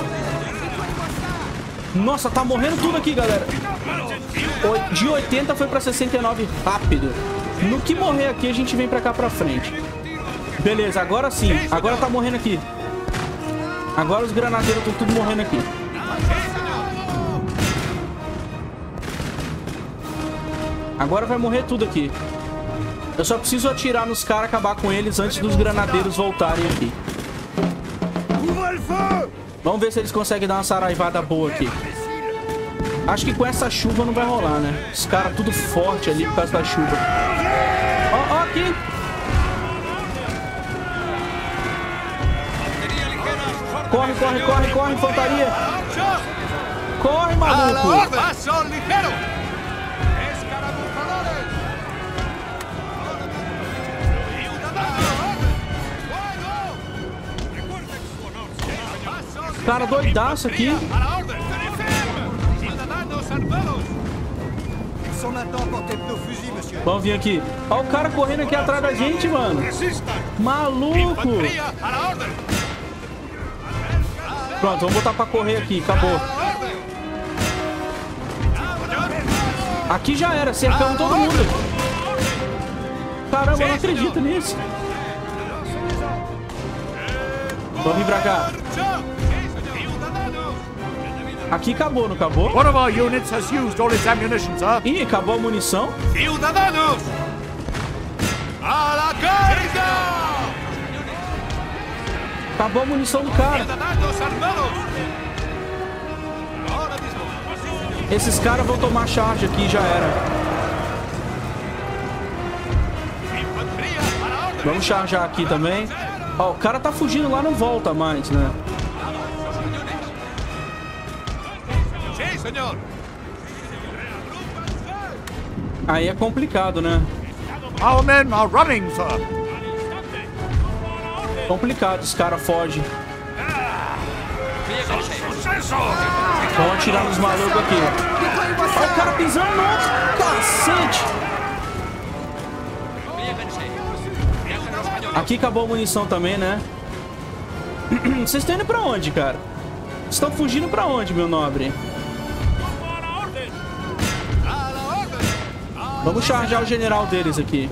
Speaker 1: Nossa, tá morrendo tudo aqui, galera. De 80 foi pra 69 rápido. No que morrer aqui, a gente vem pra cá pra frente. Beleza, agora sim. Agora tá morrendo aqui. Agora os granadeiros estão tudo morrendo aqui. Agora vai morrer tudo aqui. Eu só preciso atirar nos caras, acabar com eles antes dos granadeiros voltarem aqui. Vamos ver se eles conseguem dar uma saraivada boa aqui. Acho que com essa chuva não vai rolar, né? Os caras tudo forte ali por causa da chuva. Ó, aqui. Corre, infantaria. Corre, maluco. Cara doidaço aqui. Vamos vir aqui. Olha o cara correndo aqui atrás da gente, mano. Maluco. Pronto, vamos botar pra correr aqui. Acabou. Aqui já era. Cercamos todo mundo. Caramba, eu não acredito nisso. Vamos vir pra cá. Aqui acabou, não acabou?
Speaker 4: One of our units has used all its ammunition, sir.
Speaker 1: Ih, acabou a munição.
Speaker 3: ¡Ciudadanos! ¡A la carga!
Speaker 1: Acabou a munição do cara.
Speaker 3: ¡Ciudadanos armados! Ahora mismo.
Speaker 1: Esses caras vão tomar charge aqui, já era.
Speaker 3: Infantería a la orden.
Speaker 1: Vamos charjar aqui também. Ó, o cara tá fugindo lá, não volta mais, né?
Speaker 3: Sí, señor.
Speaker 1: Aí é complicado, né?
Speaker 4: Our men are running, sir.
Speaker 1: Complicado, os caras fogem.
Speaker 3: ¡Suceso!
Speaker 1: Vamos atirar nos malucos aqui. Olha o cara pisando no outro. Cacete! Aqui acabou a munição também, né? Vocês estão indo pra onde, cara? Vocês estão fugindo pra onde, meu nobre? Vamos charjar o general deles aqui.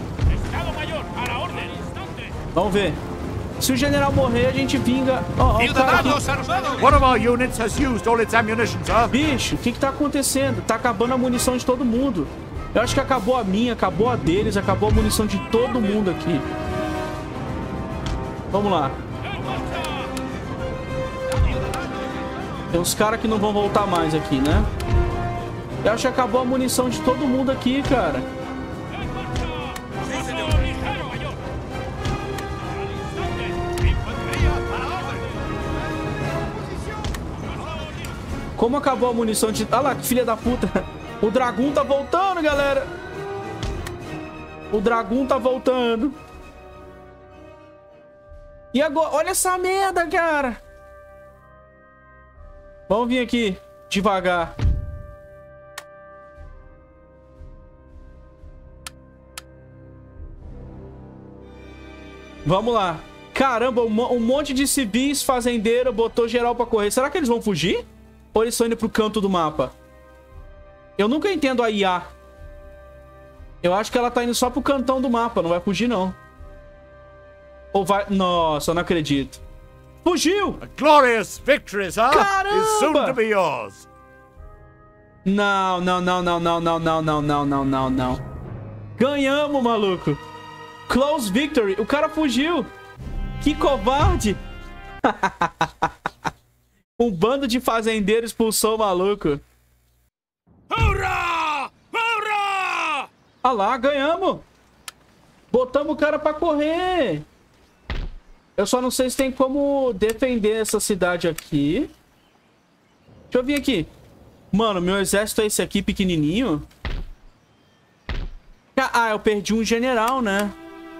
Speaker 1: Vamos ver. Se o general morrer, a gente vinga... Ó, o cara aqui.
Speaker 3: ¡Ciudadanos armados!
Speaker 4: One of our units has used all its ammunition, sir.
Speaker 1: Bicho, o que tá acontecendo? Tá acabando a munição de todo mundo. Eu acho que acabou a minha, acabou a deles, acabou a munição de todo mundo aqui. Vamos lá. Tem uns caras que não vão voltar mais aqui, né? Eu acho que acabou a munição de todo mundo aqui, cara. Como acabou a munição de... Olha lá, que filha da puta. O Dragoon tá voltando, galera. O Dragoon tá voltando. E agora? Olha essa merda, cara. Vamos vir aqui. Devagar. Vamos lá. Caramba, um monte de civis fazendeiro botou geral pra correr. Será que eles vão fugir? Ou eles estão indo pro canto do mapa? Eu nunca entendo a IA. Eu acho que ela tá indo só pro cantão do mapa. Não vai fugir, não. Ou vai... Nossa, eu não acredito. Fugiu!
Speaker 4: A glorious victory, sir,
Speaker 1: Caramba!
Speaker 4: is soon to be yours.
Speaker 1: Não, não, não, não, não, não, não, não, não, não, não, não. Ganhamos, maluco. Close victory. O cara fugiu. Que covarde. Um bando de fazendeiros expulsou o maluco.
Speaker 3: ¡Hurra! ¡Hurra!
Speaker 1: Ah lá, ganhamos. Botamos o cara pra correr. Eu só não sei se tem como defender essa cidade aqui. Deixa eu vir aqui. Mano, meu exército é esse aqui pequenininho. Ah, eu perdi um general, né?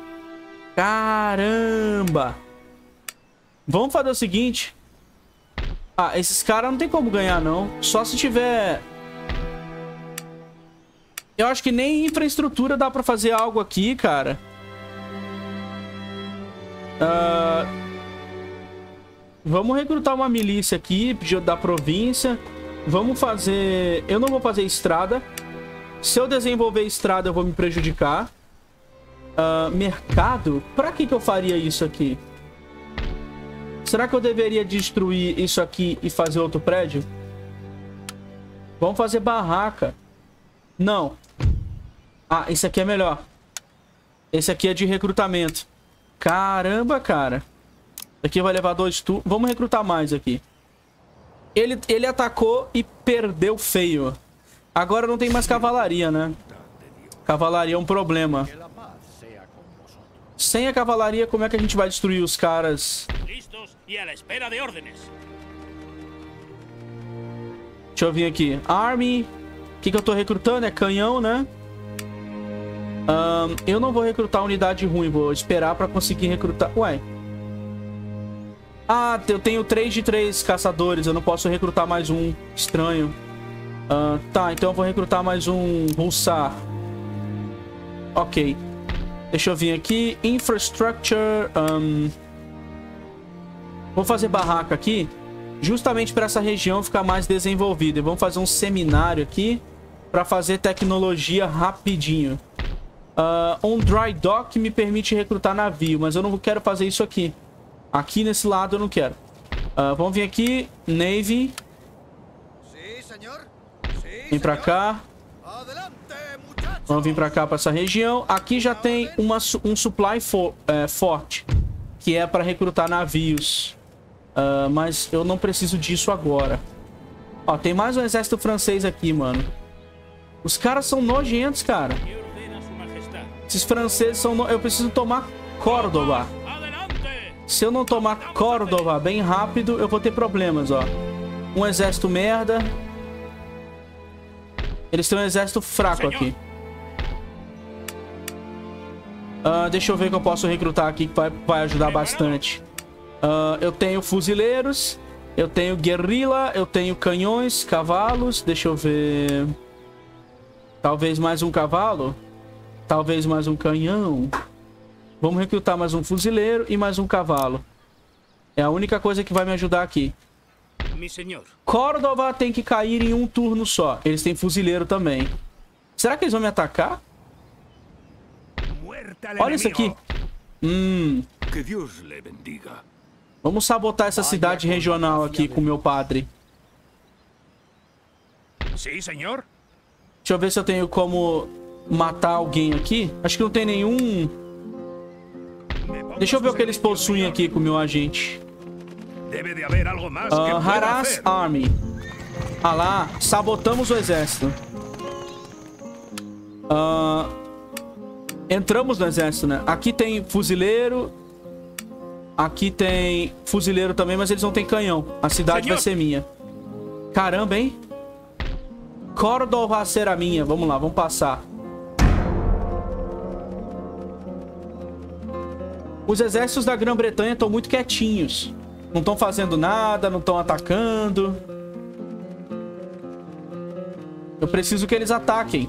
Speaker 1: Caramba. Vamos fazer o seguinte. Ah, esses caras não tem como ganhar, não. Só se tiver... Eu acho que nem infraestrutura dá pra fazer algo aqui, cara. Vamos recrutar uma milícia aqui da província. Vamos fazer... Eu não vou fazer estrada. Se eu desenvolver estrada, eu vou me prejudicar. Mercado? Pra que eu faria isso aqui? Será que eu deveria destruir isso aqui e fazer outro prédio? Vamos fazer barraca. Não. Ah, esse aqui é melhor. Esse aqui é de recrutamento. Caramba, cara. Aqui vai levar 2 turnos. Vamos recrutar mais aqui. Ele atacou e perdeu feio. Agora não tem mais cavalaria, né? Cavalaria é um problema. Sem a cavalaria, como é que a gente vai destruir os caras?
Speaker 3: Listos y a la espera de órdenes.
Speaker 1: Deixa eu vir aqui. Army. O que eu tô recrutando? É canhão, né? Eu não vou recrutar unidade ruim. Vou esperar pra conseguir recrutar... Ué. Ah, eu tenho 3 de 3 caçadores. Eu não posso recrutar mais um. Estranho. Tá, então eu vou recrutar mais um Hussar. Ok. Deixa eu vir aqui. Infrastructure. Vou fazer barraca aqui. justamente para essa região ficar mais desenvolvida. E vamos fazer um seminário aqui para fazer tecnologia rapidinho. Um dry dock me permite recrutar navio, mas eu não quero fazer isso aqui. Aqui nesse lado eu não quero. Vamos vir aqui, Navy. Vem pra cá. Vamos vir pra cá, pra essa região. Aqui já tem um supply forte, que é para recrutar navios. Mas eu não preciso disso agora. Ó, tem mais um exército francês aqui, mano. Os caras são nojentos, cara. Esses franceses são... Eu preciso tomar Córdoba. Se eu não tomar Córdoba bem rápido, eu vou ter problemas, ó. Um exército merda. Eles têm um exército fraco aqui. Deixa eu ver o que eu posso recrutar aqui, que vai ajudar bastante. Eu tenho fuzileiros. Eu tenho guerrilla. Eu tenho canhões, cavalos. Deixa eu ver... Talvez mais um cavalo. Talvez mais um canhão. Vamos recrutar mais um fuzileiro e mais um cavalo. É a única coisa que vai me ajudar aqui. Córdoba tem que cair em um turno só. Eles têm fuzileiro também. Será que eles vão me atacar? Olha isso aqui. Vamos sabotar essa cidade regional aqui com meu padre. Deixa eu ver se eu tenho como matar alguém aqui. Acho que não tem nenhum. Deixa eu ver o que eles possuem aqui com o meu agente. Harass Army. Ah lá, sabotamos o exército. Entramos no exército, né? Aqui tem fuzileiro. Aqui tem fuzileiro também, mas eles não têm canhão. A cidade vai ser minha. Caramba, hein? Córdoba será minha. Vamos lá, vamos passar. Os exércitos da Grã-Bretanha estão muito quietinhos. Não estão fazendo nada, não estão atacando. Eu preciso que eles ataquem.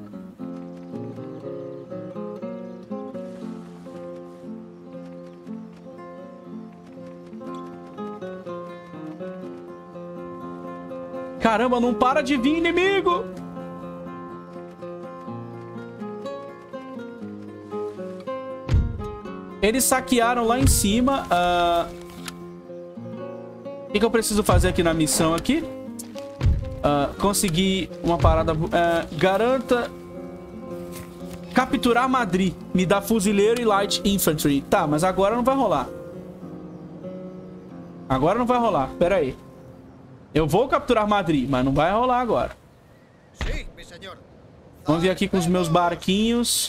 Speaker 1: Caramba, não para de vir inimigo! Eles saquearam lá em cima. O que eu preciso fazer aqui na missão aqui? Conseguir uma parada... garanta... Capturar Madrid. Me dá fuzileiro e light infantry. Tá, mas agora não vai rolar. Agora não vai rolar. Pera aí. Eu vou capturar Madrid, mas não vai rolar agora. Vamos vir aqui com os meus barquinhos.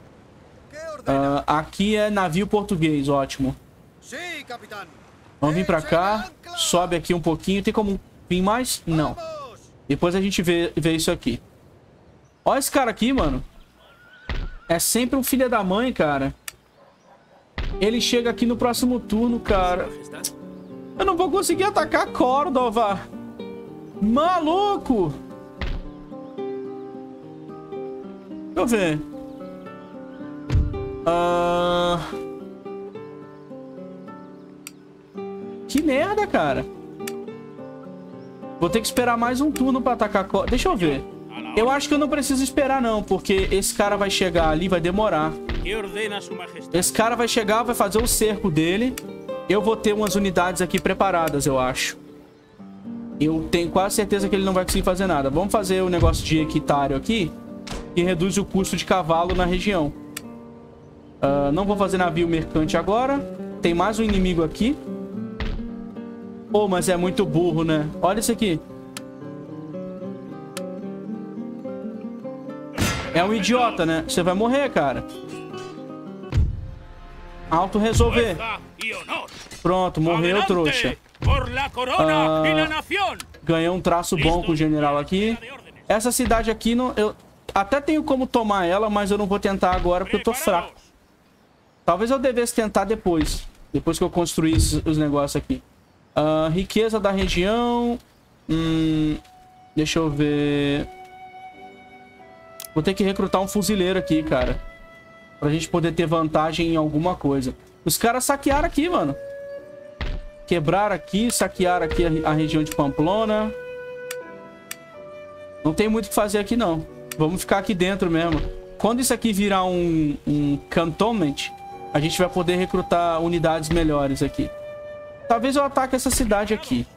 Speaker 1: Aqui é navio português, ótimo. Vamos vir pra cá. Sobe aqui um pouquinho. Tem como vir mais? Não. Depois a gente vê isso aqui. Olha esse cara aqui, mano. É sempre um filho da mãe, cara. Ele chega aqui no próximo turno, cara. Eu não vou conseguir atacar Córdoba. Maluco. Deixa eu ver. Que merda, cara. Vou ter que esperar mais um turno pra atacar Córdoba. Deixa eu ver. Eu acho que eu não preciso esperar, não. Porque esse cara vai chegar ali, vai demorar. Esse cara vai chegar, vai fazer o cerco dele. Eu vou ter umas unidades aqui preparadas, eu acho. Eu tenho quase certeza que ele não vai conseguir fazer nada. Vamos fazer o negócio de equitário aqui, que reduz o custo de cavalo na região. Não vou fazer navio mercante agora. Tem mais um inimigo aqui. Oh, mas é muito burro, né? Olha isso aqui. É um idiota, né? Você vai morrer, cara. Auto-resolver. Pronto, morreu, trouxa. Ganhei um traço bom com o general aqui. Essa cidade aqui, eu até tenho como tomar ela, mas eu não vou tentar agora porque eu tô fraco. Talvez eu devesse tentar depois. Depois que eu construísse os negócios aqui. Riqueza da região. Deixa eu ver. Vou ter que recrutar um fuzileiro aqui, cara. Pra gente poder ter vantagem em alguma coisa. Os caras saquearam aqui, mano. Quebrar aqui, saquear aqui a região de Pamplona. Não tem muito o que fazer aqui, não. Vamos ficar aqui dentro mesmo. Quando isso aqui virar um cantonment, a gente vai poder recrutar unidades melhores aqui. Talvez eu ataque essa cidade aqui.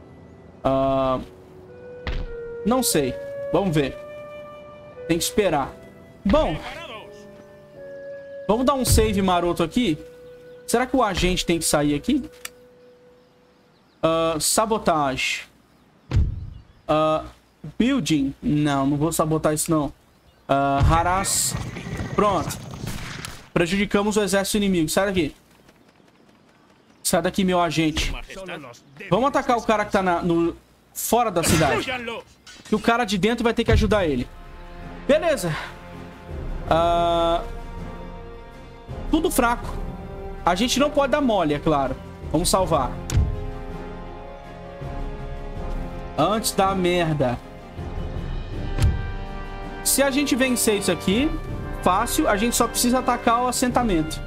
Speaker 1: Não sei. Vamos ver. Tem que esperar. Bom. Vamos dar um save maroto aqui. Será que o agente tem que sair aqui? Sabotagem. Building. Não vou sabotar isso não. Harass. Pronto. Prejudicamos o exército inimigo. Sai daqui. Sai daqui, meu agente. Vamos atacar o cara que tá fora da cidade. E o cara de dentro vai ter que ajudar ele. Beleza. Tudo fraco. A gente não pode dar mole, é claro. Vamos salvar. Antes da merda. Se a gente vencer isso aqui, fácil, a gente só precisa atacar o assentamento.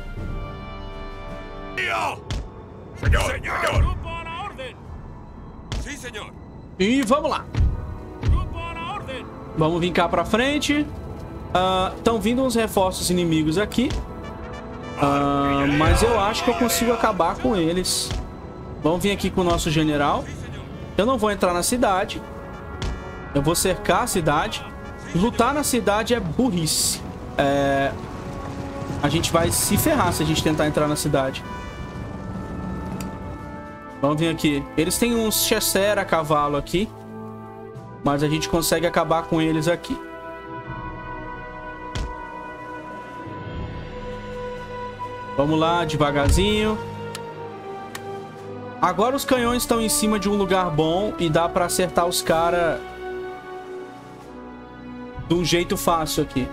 Speaker 1: E vamos lá. Vamos vir cá pra frente. Estão vindo uns reforços inimigos aqui. Mas eu acho que eu consigo acabar com eles. Vamos vir aqui com o nosso general. Eu não vou entrar na cidade. Eu vou cercar a cidade. Lutar na cidade é burrice. A gente vai se ferrar se a gente tentar entrar na cidade. Vamos vir aqui. Eles têm uns chassés a cavalo aqui. Mas a gente consegue acabar com eles aqui. Vamos lá, devagarzinho. Agora os canhões estão em cima de um lugar bom e dá pra acertar os caras de um jeito fácil aqui.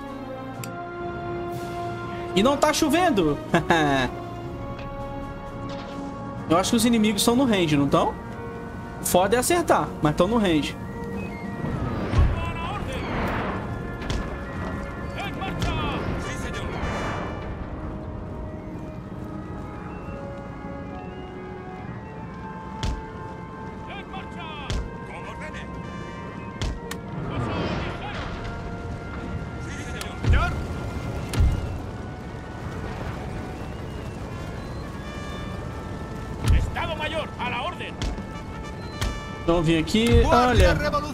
Speaker 1: E não tá chovendo. Eu acho que os inimigos estão no range, não estão? Foda é acertar, mas estão no range. Vamos vir aqui. Olha.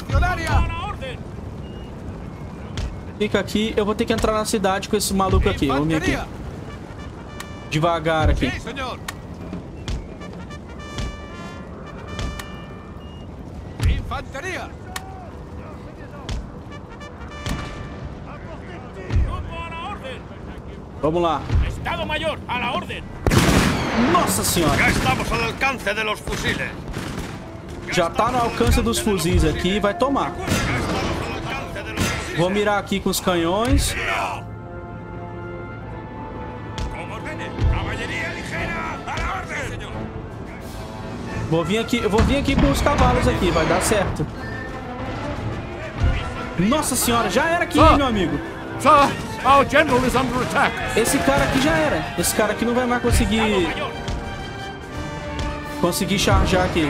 Speaker 1: Fica aqui. Eu vou ter que entrar na cidade com esse maluco aqui. Vamos vir aqui. Devagar aqui. Vamos lá.
Speaker 3: Estado Mayor, a la orden.
Speaker 1: Nossa senhora.
Speaker 3: Já estamos ao alcance de los fusiles.
Speaker 1: Já tá no alcance dos fuzis aqui. Vai tomar. Vou mirar aqui com os canhões. Vou vir aqui com os cavalos aqui. Vai dar certo. Nossa senhora, já era aqui, meu amigo.
Speaker 4: Sir, our general is under attack.
Speaker 1: Esse cara aqui já era. Esse cara aqui não vai mais conseguir charjar aqui.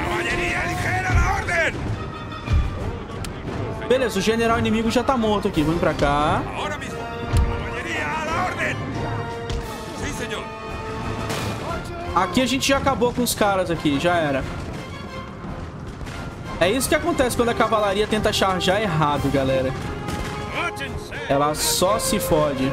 Speaker 1: Beleza, o general inimigo já tá morto aqui. Vamos pra cá. Aqui a gente já acabou com os caras aqui. Já era. É isso que acontece quando a cavalaria tenta charjar errado, galera. Ela só se fode.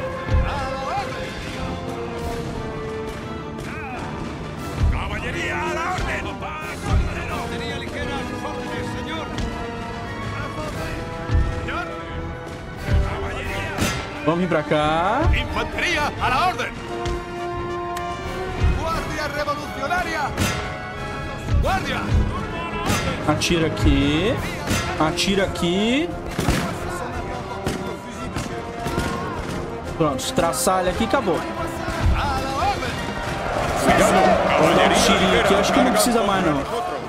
Speaker 1: Vamos vir pra cá.
Speaker 3: Infanteria, a la orden.
Speaker 5: Guardia revolucionária. Guardia.
Speaker 1: Atira aqui. Atira aqui. Pronto, estraçalha aqui e acabou. Vou dar um tirinho aqui. Acho que não precisa mais, não.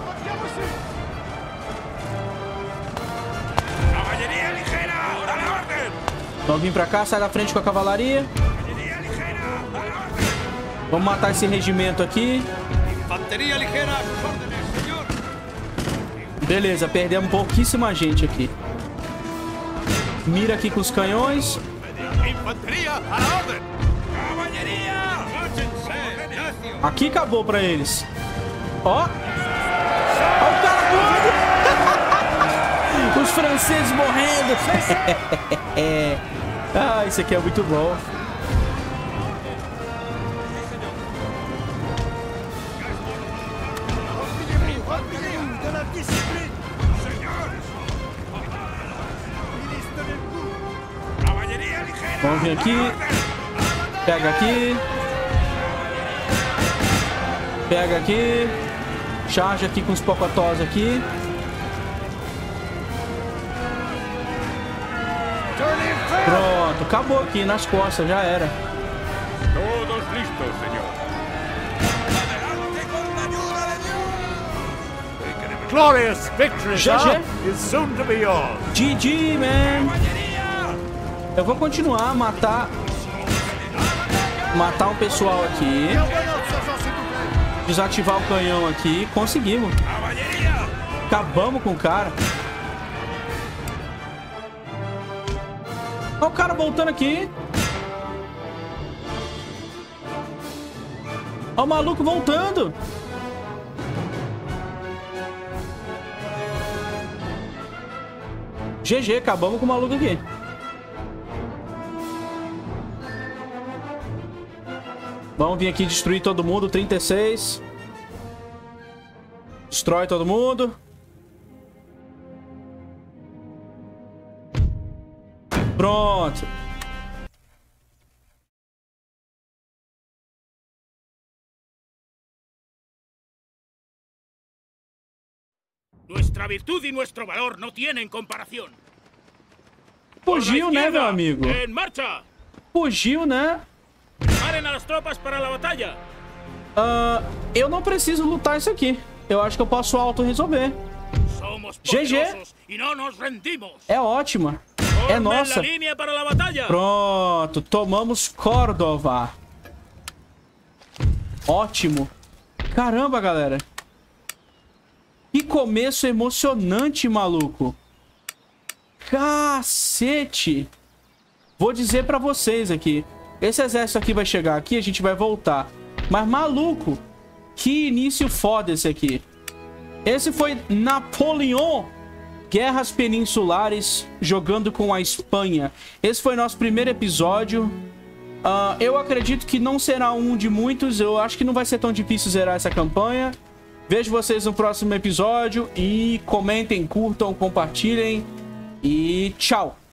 Speaker 1: Vamos vir pra cá, sai da frente com a cavalaria. Vamos matar esse regimento aqui.
Speaker 5: Infanteria ligeira a sus órdenes, senhor.
Speaker 1: Beleza, perdemos pouquíssima gente aqui. Mira aqui com os canhões.
Speaker 5: Infanteria a la orden. Caballeria.
Speaker 1: Aqui acabou pra eles. Ó. Ó o cara voando. Os franceses morrendo. Ah, isso aqui é muito bom. Vamos vir aqui. Pega aqui. Pega aqui. Charge aqui com os pocotós aqui. Pronto, acabou aqui nas costas, já era.
Speaker 3: Todos listos, senhor.
Speaker 4: Glorious victory,
Speaker 1: GG.
Speaker 4: sir, is soon to be yours.
Speaker 1: GG, man. Eu vou continuar a matar um pessoal aqui. Desativar o canhão aqui. Conseguimos. Acabamos com o cara. Olha o cara voltando aqui. Olha o maluco voltando. GG, acabamos com o maluco aqui. Vamos vir aqui destruir todo mundo. 36. Destrói todo mundo. Pronto.
Speaker 3: Nuestra virtud y nuestro valor no tienen comparación.
Speaker 1: Fugiu, né, meu amigo?
Speaker 3: En marcha.
Speaker 1: Fugiu, né?
Speaker 3: Preparen a las tropas para la batalla.
Speaker 1: Eu não preciso lutar isso aqui. Eu acho que eu posso auto-resolver.
Speaker 3: Somos
Speaker 1: GG.
Speaker 3: poderosos y no nos rendimos.
Speaker 1: É ótima. É
Speaker 3: Formen
Speaker 1: nossa.
Speaker 3: la línea para la batalla.
Speaker 1: Pronto. Tomamos Córdoba. Ótimo. Caramba, galera. Que começo emocionante, maluco. Cacete. Vou dizer pra vocês aqui. Esse exército aqui vai chegar aqui, a gente vai voltar. Mas, maluco, que início foda esse aqui. Esse foi Napoleão, Guerras Peninsulares, jogando com a Espanha. Esse foi nosso primeiro episódio. Eu acredito que não será um de muitos. Eu acho que não vai ser tão difícil zerar essa campanha. Vejo vocês no próximo episódio. E comentem, curtam, compartilhem. E tchau!